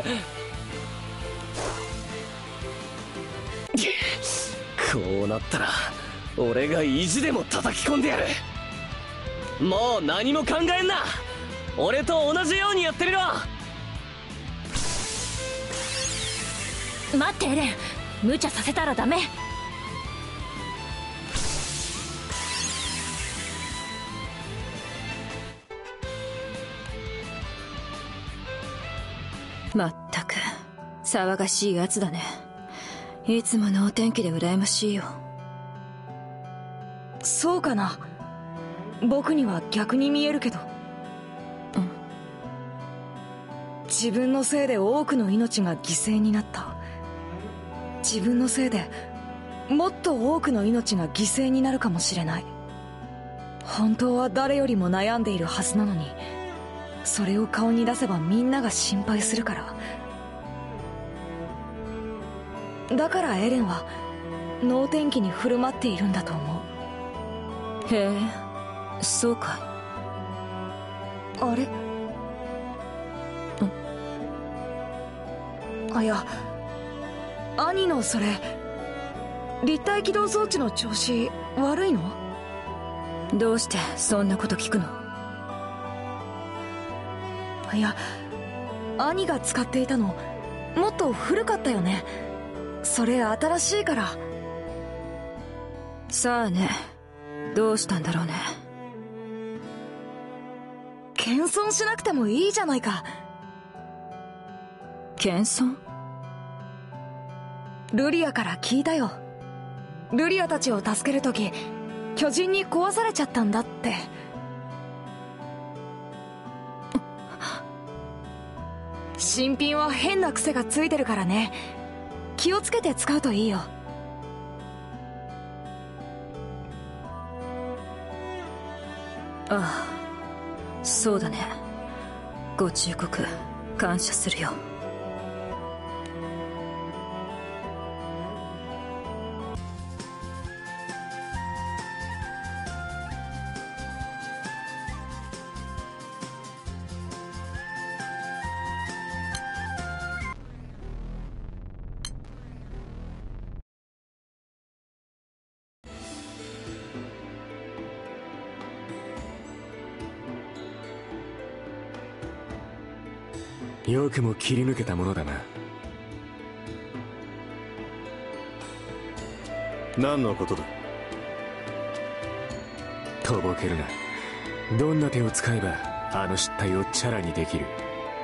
こうなったら俺が意地でも叩き込んでやる。もう何も考えんな。俺と同じようにやってみろ。 待ってエレン、無茶させたらダメ。まったく騒がしいやつだね。いつものお天気で羨ましいよ。 そうかな。僕には逆に見えるけど。自分のせいで多くの命が犠牲になった。自分のせいでもっと多くの命が犠牲になるかもしれない。本当は誰よりも悩んでいるはずなのに、それを顔に出せばみんなが心配するから。だからエレンは能天気に振る舞っているんだと思う。 へえ、そうかい。 あれ？いや、兄のそれ立体起動装置の調子悪いの？ どうしてそんなこと聞くの？ いや、兄が使っていたのもっと古かったよね。それ新しいから。 さあね、どうしたんだろうね。 謙遜しなくてもいいじゃないか。 謙遜？ ルリアから聞いたよ。ルリアたちを助けるとき巨人に壊されちゃったんだって。新品は変な癖がついてるからね。気をつけて使うといいよ。 ああ、そうだね。ご忠告感謝するよ。 よくも切り抜けたものだな。 何のことだ？ とぼけるな。どんな手を使えばあの失態をチャラにできる？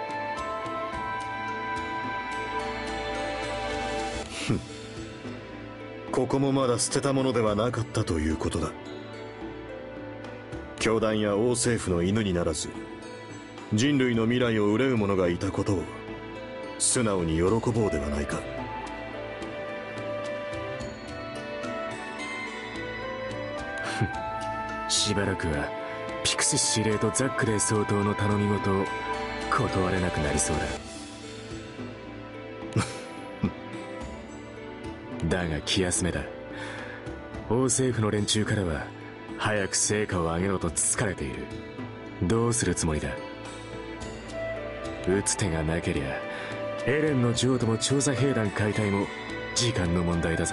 ここもまだ捨てたものではなかったということだ。教団や王政府の犬にならず、人類の未来を憂う者がいたことを素直に喜ぼうではないか。 しばらくはピクシス司令とザックレー総統の頼み事を断れなくなりそうだ。だが気休めだ。王政府の連中からは早く成果を上げろとつつかれている。どうするつもりだ？打つ手がなけりゃエレンの譲渡も調査兵団解体も時間の問題だぞ。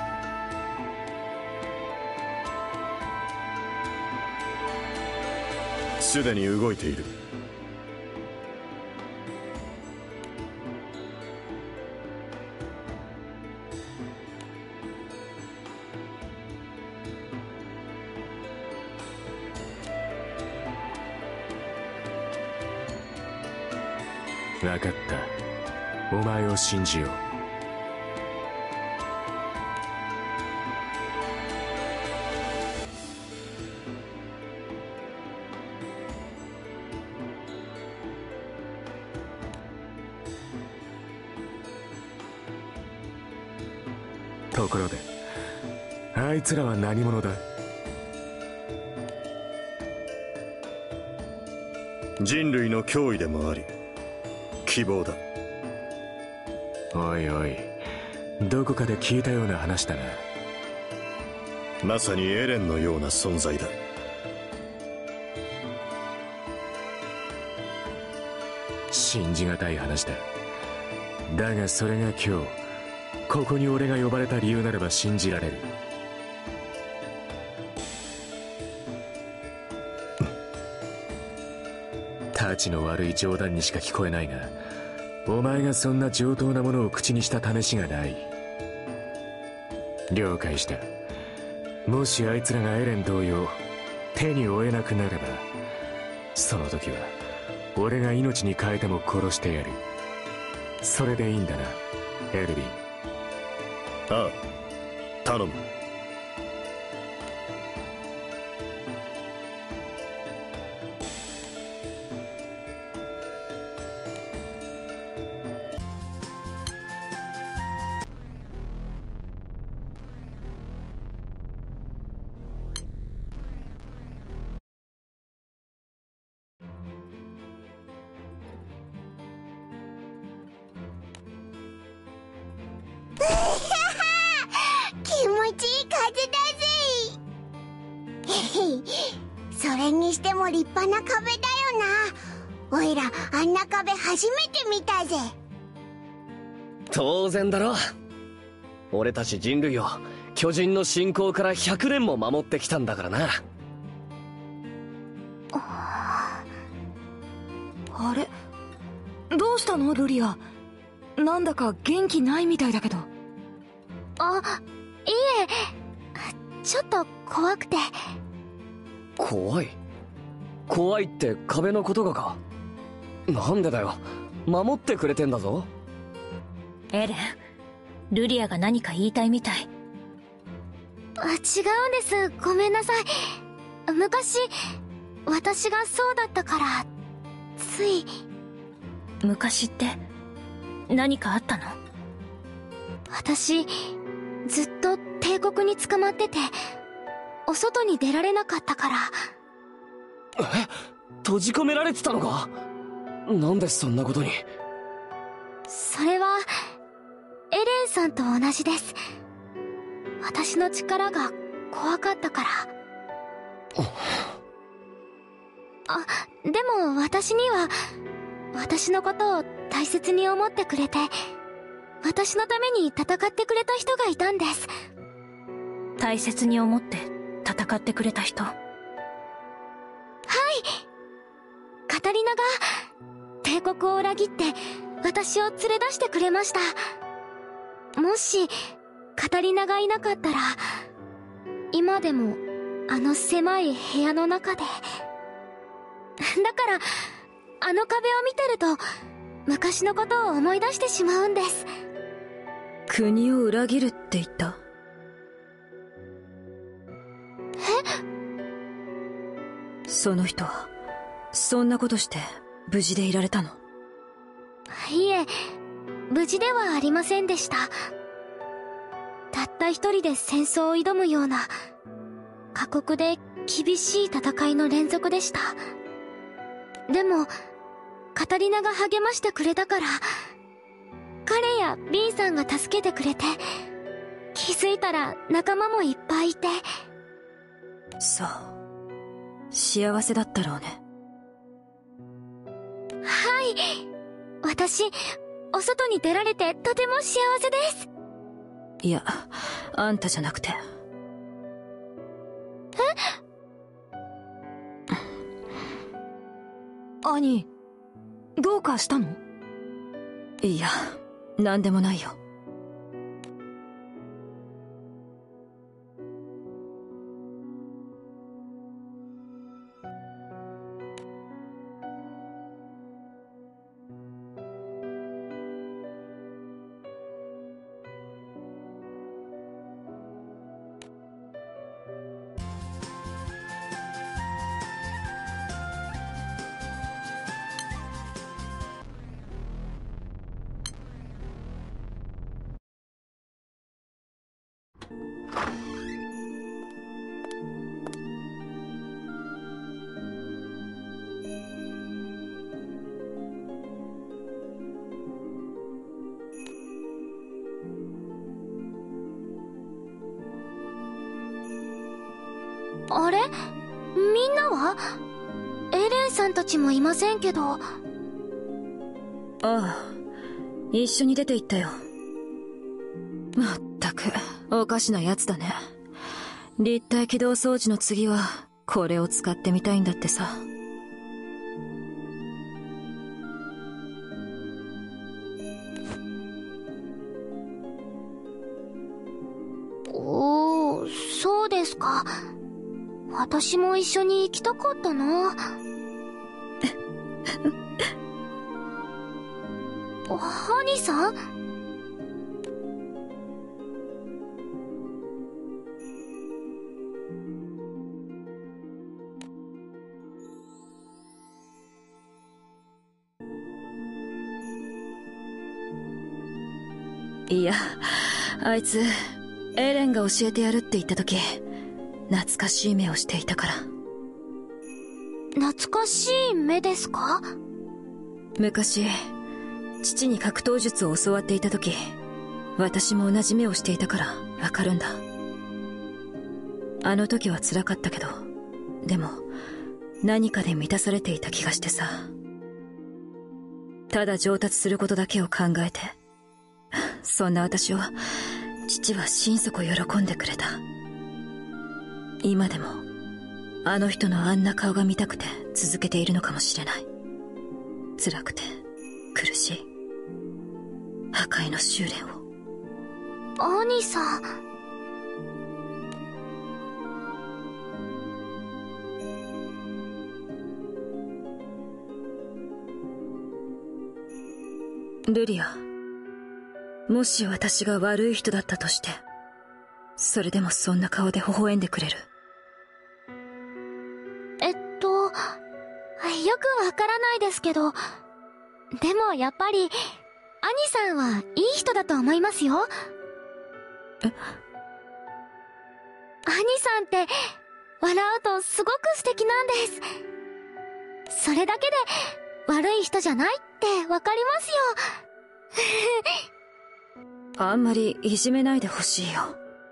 すでに動いている。 分かった。お前を信じよう。ところであいつらは何者だ？ 人類の脅威でもあり希望だ。 おいおい、どこかで聞いたような話だな。 まさにエレンのような存在だ。 信じがたい話だ。だがそれが今日ここに俺が呼ばれた理由ならば信じられる。たちの悪い冗談にしか聞こえないが、お前がそんな上等なものを口にした試しがない。了解した。もしあいつらがエレン同様手に負えなくなれば、その時は俺が命に変えても殺してやる。それでいいんだな、エルヴィン。 ああ、頼む。 気持ちいい風だぜ。それにしても立派な壁だよな。おいらあんな壁初めて見たぜ。 当然だろ。俺たち人類を巨人の侵攻から100年も守ってきたんだからな。 あれ、どうしたのルリア。なんだか元気ないみたいだけど。 あ、いえ、ちょっと怖くて。 怖い怖いって壁のことがか。なんでだよ、守ってくれてんだぞ。 エレン、ルリアが何か言いたいみたい。 違うんです、ごめんなさい。昔私がそうだったからつい。 昔って何かあったの？ 私ずっと帝国に捕まっててお外に出られなかったから。 閉じ込められてたのか。なんでそんなことに。 それはエレンさんと同じです。私の力が怖かったから。あ、でも私には私のことを大切に思ってくれて、私のために戦ってくれた人がいたんです。 大切に思って戦ってくれた人？はい、 カタリナが帝国を裏切って私を連れ出してくれました。もしカタリナがいなかったら今でもあの狭い部屋の中で。だからあの壁を見てると昔のことを思い出してしまうんです。 国を裏切るって言った？その人はそんなことして無事でいられたの？ いえ、無事ではありませんでした。たった一人で戦争を挑むような過酷で厳しい戦いの連続でした。でもカタリナが励ましてくれたから、彼やビンさんが助けてくれて、気づいたら仲間もいっぱいいて。 そう、幸せだったろうね。 はい、私お外に出られてとても幸せです。 いや、あんたじゃなくて。兄、どうかしたの？いや、なんでもないよ。 あれ？みんなは？エレンさんたちもいませんけど。 ああ、一緒に出て行ったよ。まったくおかしなやつだね。立体起動装置の次はこれを使ってみたいんだってさ。 おー、そうですか。私も一緒に行きたかったな。ハニーさん？ いや、あいつエレンが教えてやるって言った時、懐かしい目をしていたから。 懐かしい目ですか？ 昔父に格闘術を教わっていた時、私も同じ目をしていたからわかるんだ。あの時は辛かったけど、でも何かで満たされていた気がしてさ。ただ上達することだけを考えて、そんな私を父は心底喜んでくれた。今でもあの人のあんな顔が見たくて続けているのかもしれない。辛くて苦しい破壊の修練を。 アニさん。 ルリア、もし私が悪い人だったとして、それでもそんな顔で微笑んでくれる？ よくわからないですけど、でもやっぱりアニさんはいい人だと思いますよ。アニさんって笑うとすごく素敵なんです。それだけで悪い人じゃないってわかりますよ。 あんまりいじめないでほしいよ。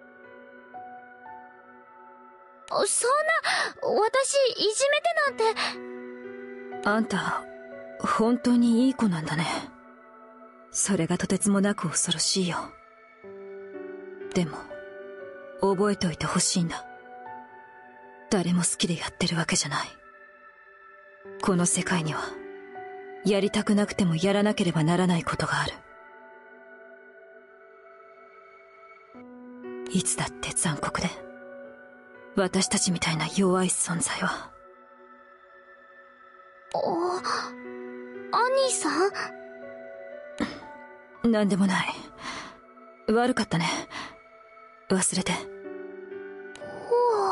そんな、私いじめてなんて。 あんた本当にいい子なんだね。それがとてつもなく恐ろしいよ。でも覚えておいてほしいんだ。誰も好きでやってるわけじゃない。この世界にはやりたくなくてもやらなければならないことがある。いつだって残酷で、私たちみたいな弱い存在は。 アニさん？なんでもない。悪かったね。忘れて。 ほう。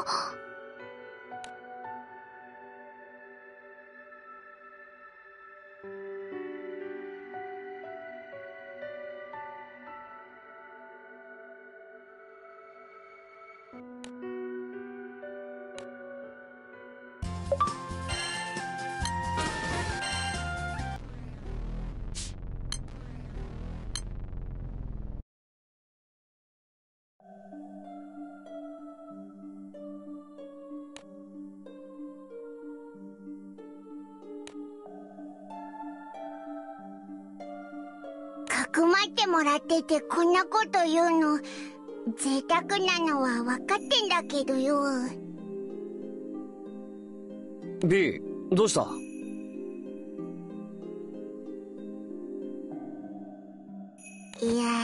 かくまってもらっててこんなこと言うの贅沢なのは分かってんだけどよ。 B、どうした？ いや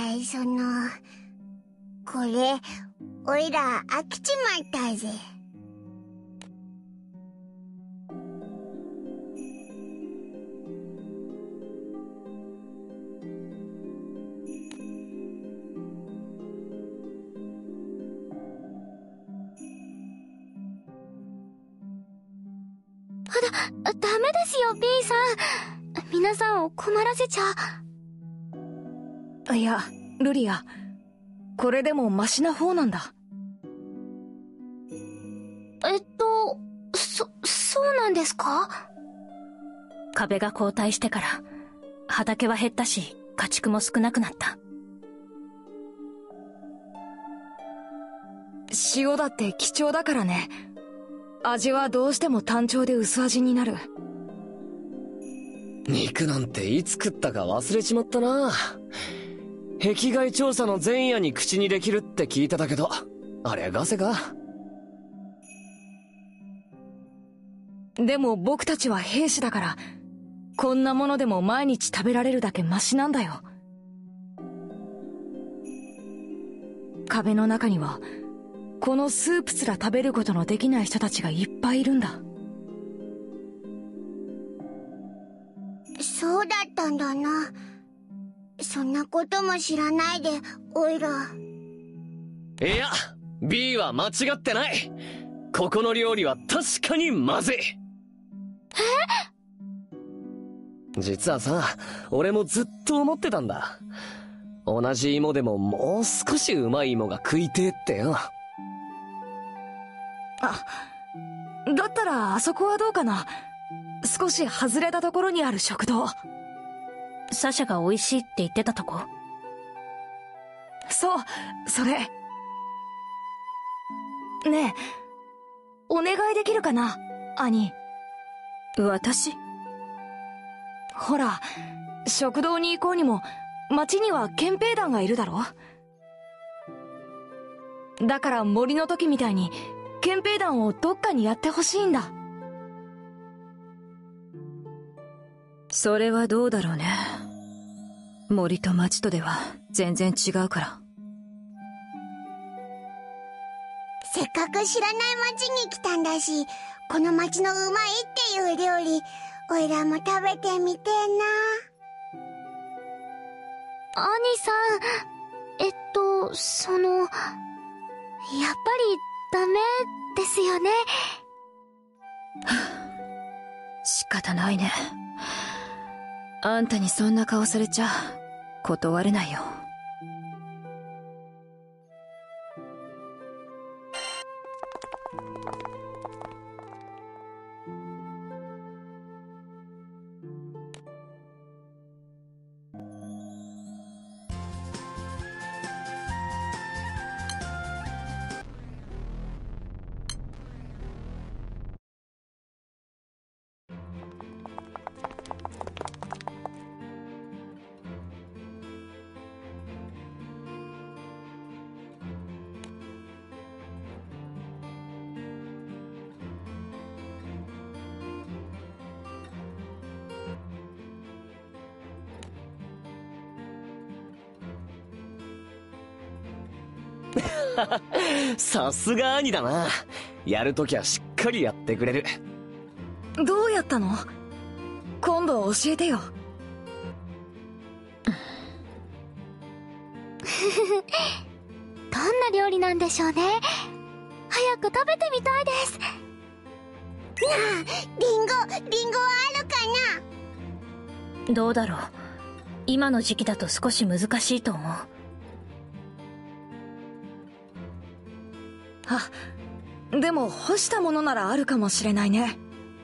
これおいら飽きちまったぜ。 ダメですよ B さん。皆さんを困らせちゃ。 いや、ルリア、これでもマシな方なんだ。 そうなんですか？ 壁が後退してから畑は減ったし、家畜も少なくなった。 塩だって貴重だからね。 味はどうしても単調で薄味になる。 肉なんていつ食ったか忘れちまったな。壁外調査の前夜に口にできるって聞いてたけど、あれはガセか。 でも僕たちは兵士だから、こんなものでも毎日食べられるだけマシなんだよ。壁の中にはこのスープすら食べることのできない人たちがいっぱいいるんだ。 そうだったんだな。そんなことも知らないでオイラ。 いや B は間違ってない。ここの料理は確かにまずい。実はさ、俺もずっと思ってたんだ。同じ芋でももう少しうまい芋が食いてえってよ。 だったらあそこはどうかな。少し外れたところにある食堂。 サシャが美味しいって言ってたとこ？ そう、それ。ねえ、お願いできるかな、兄。 私？ ほら、食堂に行こうにも町には憲兵団がいるだろ。だから森の時みたいに憲兵団をどっかにやってほしいんだ。 それはどうだろうね。森と町とでは全然違うから。 せっかく知らない町に来たんだし、この町のうまいっていう料理オイラも食べてみてえな。 兄さん、やっぱりダメですよね。 仕方ないね。あんたにそんな顔されちゃ断れないよ。 さすが兄だな。やるときはしっかりやってくれる。 どうやったの？今度教えてよ。 どんな料理なんでしょうね。早く食べてみたいです。なあ、リンゴはあるかな？どうだろう。今の時期だと少し難しいと思う。 でも干したものならあるかもしれないね。 もう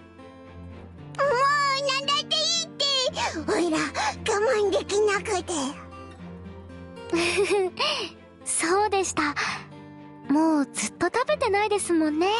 なんだっていいって。おいら我慢できなくて。 そうでした。もうずっと食べてないですもんね。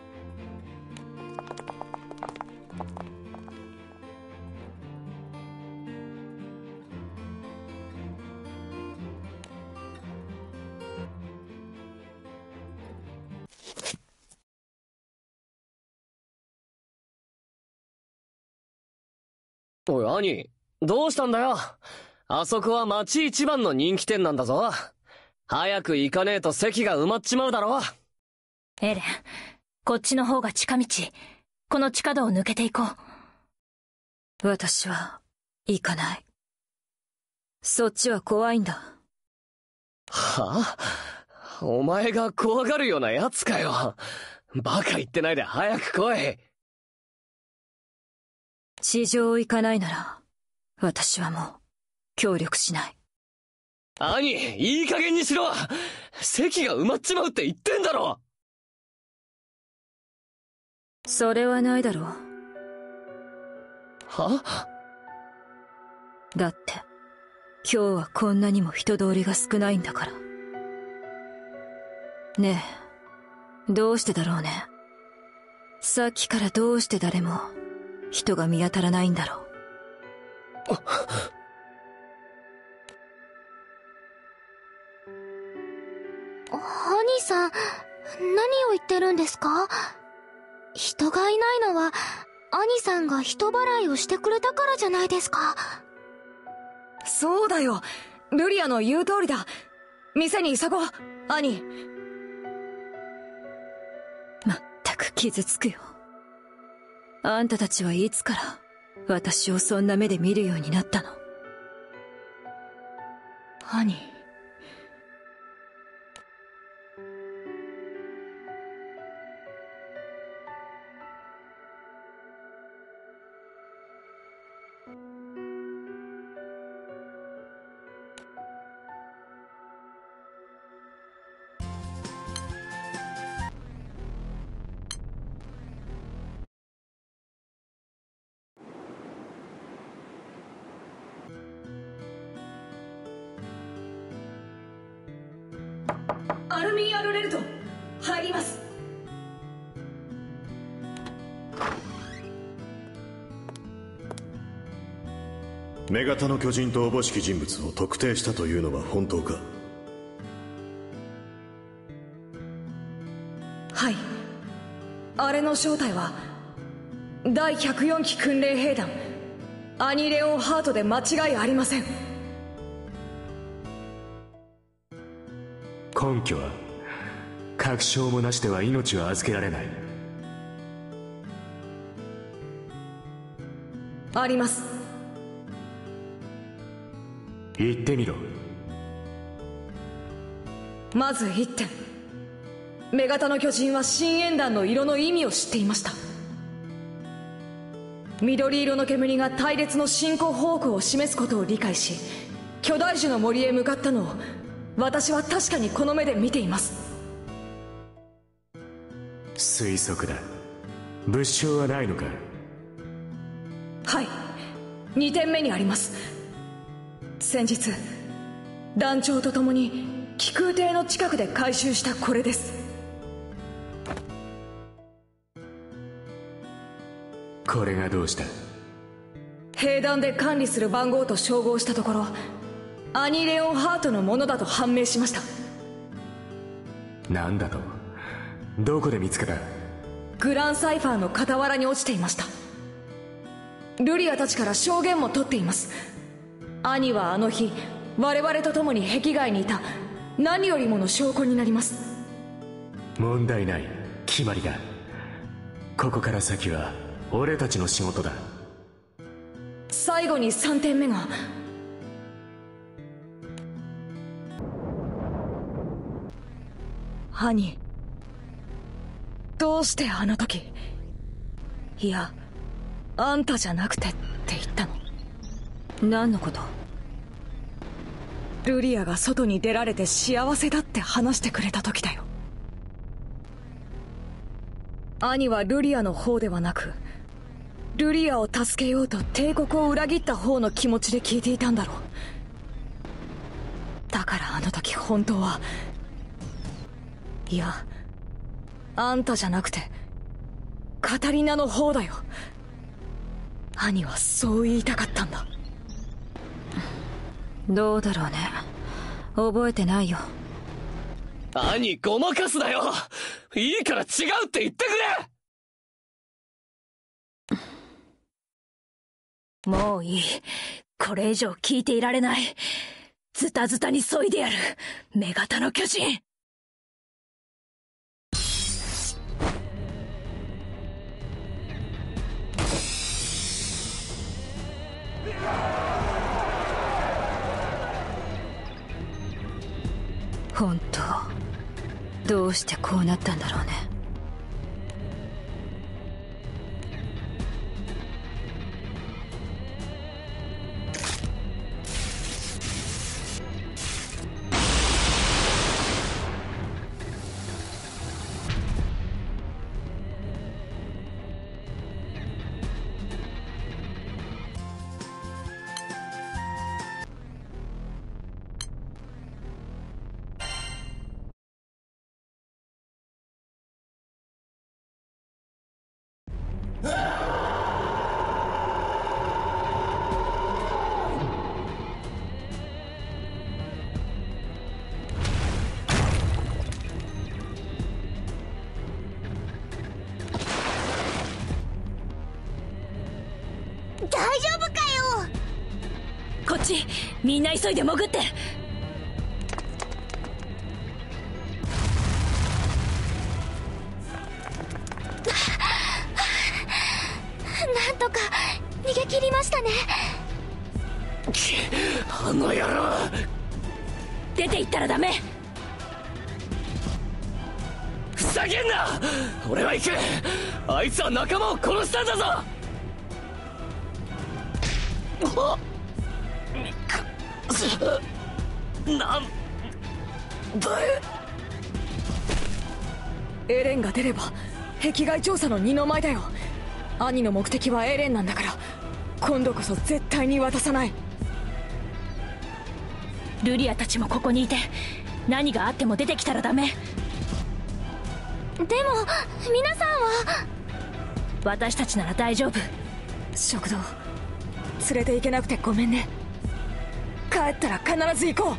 おい兄、どうしたんだよ。あそこは町一番の人気店なんだぞ。早く行かねえと席が埋まっちまうだろ。 エレン、こっちの方が近道。この地下道を抜けていこう。私は行かない。そっちは怖いんだ。 はあ？お前が怖がるようなやつかよ。バカ言ってないで早く来い。 地上行かないなら私はもう協力しない。 兄、いい加減にしろ。席が埋まっちまうって言ってんだろ。 それはないだろう。 は？ だって今日はこんなにも人通りが少ないんだから。ねえ、どうしてだろうね。 さっきからどうして誰も人が見当たらないんだろう。 ハニーさん、何を言ってるんですか？人がいないのはアニさんが人払いをしてくれたからじゃないですか。 そうだよ、ルリアの言う通りだ。店に急ごう、アニ。まったく傷つくよ。あんたたちはいつから私をそんな目で見るようになったの？アニ。アルミン・アルレルト、入ります。 女型の巨人とおぼしき人物を特定したというのは本当か？ はい。あれの正体は第104期訓練兵団アニ・レオンハートで間違いありません。 根拠は？確証もなしでは命は預けられない。 あります。 言ってみろ。 まず1点、女型の巨人は深淵弾の色の意味を知っていました。緑色の煙が隊列の進行方向を示すことを理解し、巨大樹の森へ向かったのを私は確かにこの目で見ています。 推測だ。物証はないのか？ はい、2点目にあります。先日団長と共に気空艇の近くで回収したこれです。 これがどうした？ 兵団で管理する番号と照合したところ、アニ・レオンハートのものだと判明しました。 なんだと？どこで見つけた？ グランサイファーの傍らに落ちていました。ルリアたちから証言も取っています。兄はあの日我々と共に壁外にいた。何よりもの証拠になります。 問題ない。決まりだ。ここから先は俺たちの仕事だ。 最後に3点目が、兄、どうしてあの時、いやあんたじゃなくてって言ったの？何のこと？ルリアが外に出られて幸せだって話してくれた時だよ。兄はルリアの方ではなく、ルリアを助けようと帝国を裏切った方の気持ちで聞いていたんだろう。だからあの時本当は、いやあんたじゃなくてカタリナの方だよ。兄はそう言いたかったんだ。どうだろうね、覚えてないよ。 兄、ごまかすなよ。いいから違うって言ってくれ。 もういい。これ以上聞いていられない。ズタズタに削いでやる、女型の巨人。 本当、どうしてこうなったんだろうね。 ちみんな急いで潜って。 なんとか逃げ切りましたね。 あの野郎、 出て行ったらダメ。 ふざけんな。俺は行く。あいつは仲間を殺したんだぞ。なんだよ。 エレンが出れば壁外調査の二の舞だよ。兄の目的はエレンなんだから、今度こそ絶対に渡さない。 ルリアたちもここにいて、何があっても出てきたらダメ。 でも皆さんは。 私たちなら大丈夫。 食堂連れて行けなくてごめんね。帰ったら必ず行こ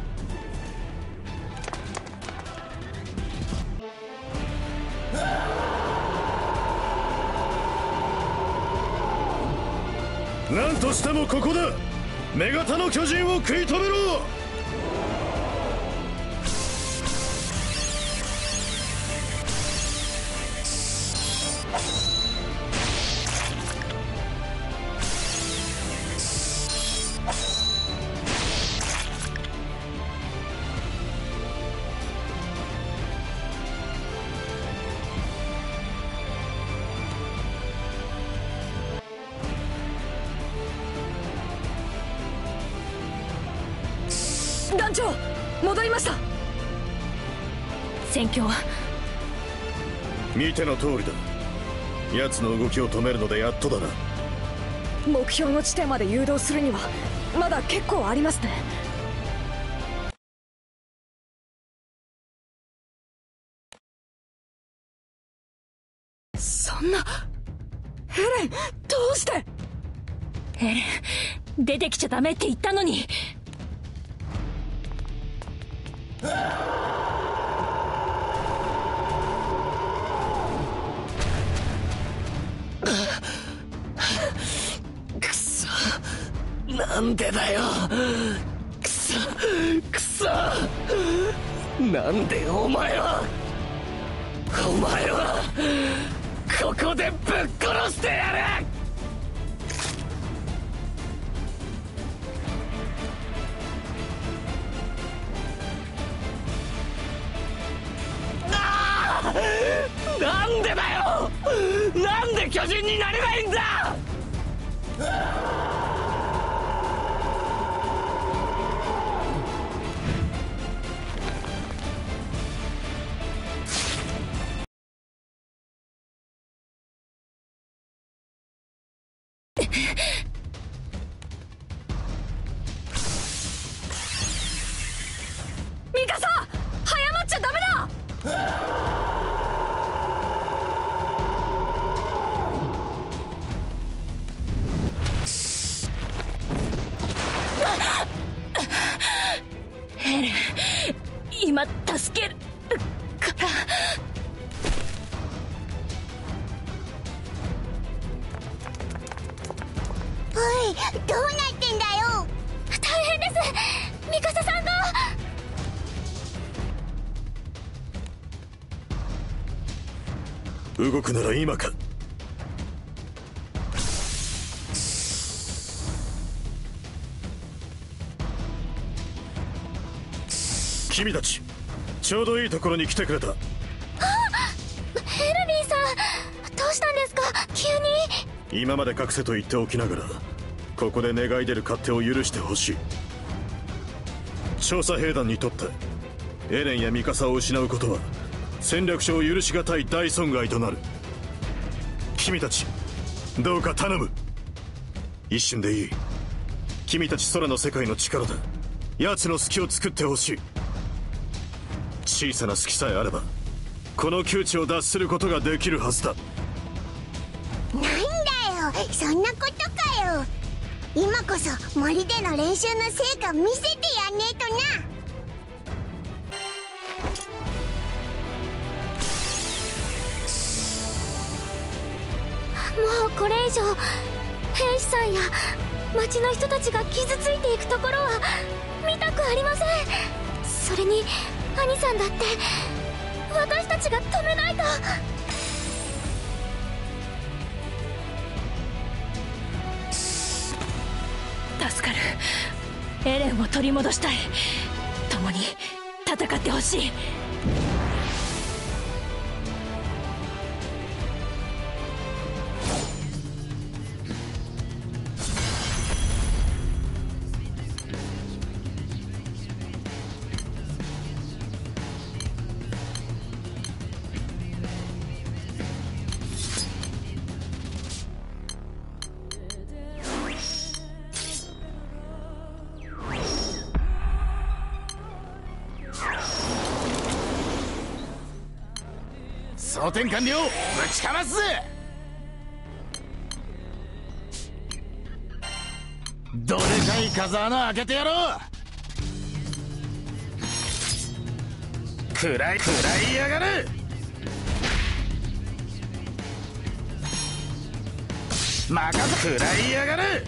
う。何としてもここだ。女型の巨人を食い止めろ。 う。団長戻りました。 戦況は？ 見ての通りだ。奴の動きを止めるのでやっとだな。 目標の地点まで誘導するにはまだ結構ありますね。そんな。エレンどうして。 エレン出てきちゃダメって言ったのに。 くそ、なんでだよ。くそくそ、なんでお前はここでぶっ殺してやる。なんでだよ。なんで巨人になれないんだ。 ミカサ、早まっちゃダメだ。 エレン今助けるから。 おい、どうなってんだよ。 大変です。ミカサさんが。 動くなら今か。君たちちょうどいいところに来てくれた。 エルヴィンさん、どうしたんですか急に。 今まで隠せと言っておきながら、ここで願い出る勝手を許してほしい。調査兵団にとってエレンやミカサを失うことは戦略上許しがたい大損害となる。君たちどうか頼む。一瞬でいい。君たち空の世界の力で奴の隙を作ってほしい。小さな隙さえあればこの窮地を脱することができるはずだ。 なんだよ、そんなことかよ。今こそ森での練習の成果見せてやんねえとな。 もうこれ以上兵士さんや町の人たちが傷ついていくところは見たくありません。それに兄さんだって私たちが止めないと。 助かる。エレンを取り戻したい。共に戦ってほしい。 装填完了。ぶちかますぜ。どでかい風穴開けてやろう。食らいやがる。任せ食らいやがる。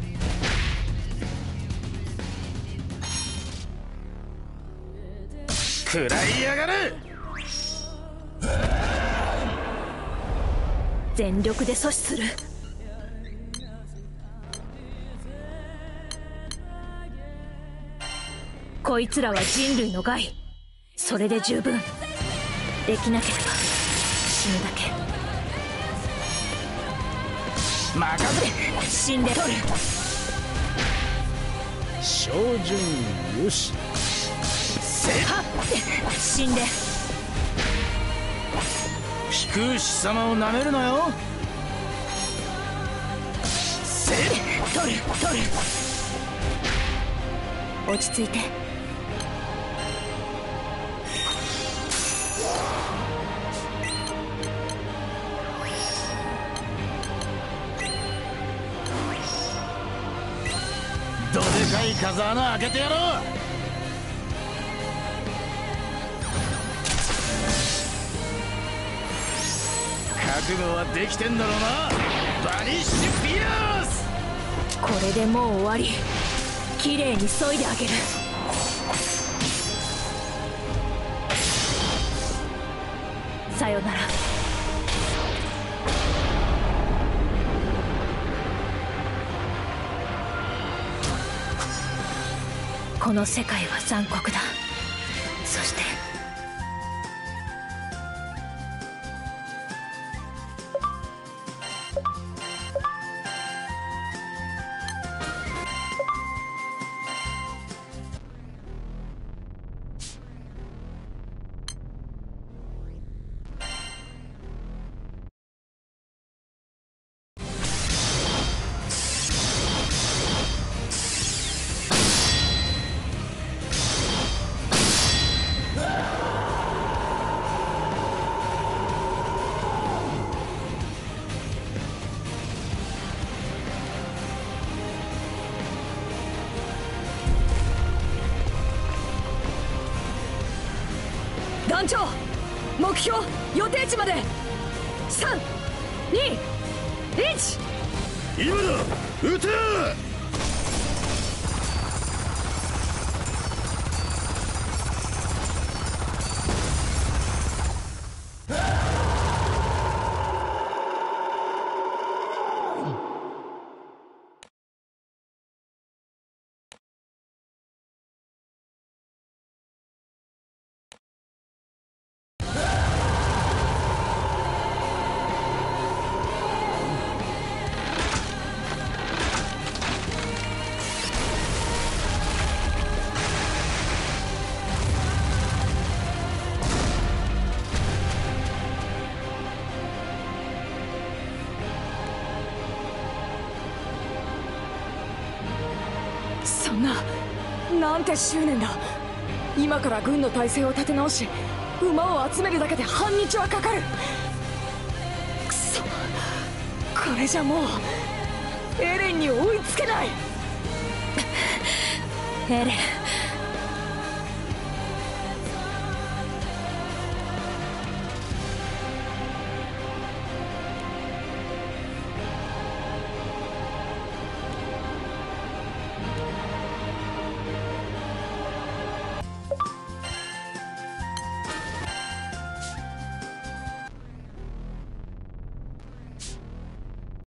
食らいやがる。 全力で阻止する。こいつらは人類の害。それで十分。できなければ死ぬだけ。 任せ。 死んで取る。 照準よし。 はっ死んで。 飛空士様をなめるなよ。 取る。落ち着いて。 どでかい風穴開けてやろう。覚悟はできてんだろうな。バニッシュピアース。 これでもう終わり。綺麗に削いであげる。さよなら。この世界は残酷だ。そして団長、目標予定地まで。3、2、1。 今だ。撃て。 そんな、なんて執念だ。今から軍の体制を立て直し馬を集めるだけで半日はかかる。くそ、これじゃもうエレンに追いつけない。 エレン、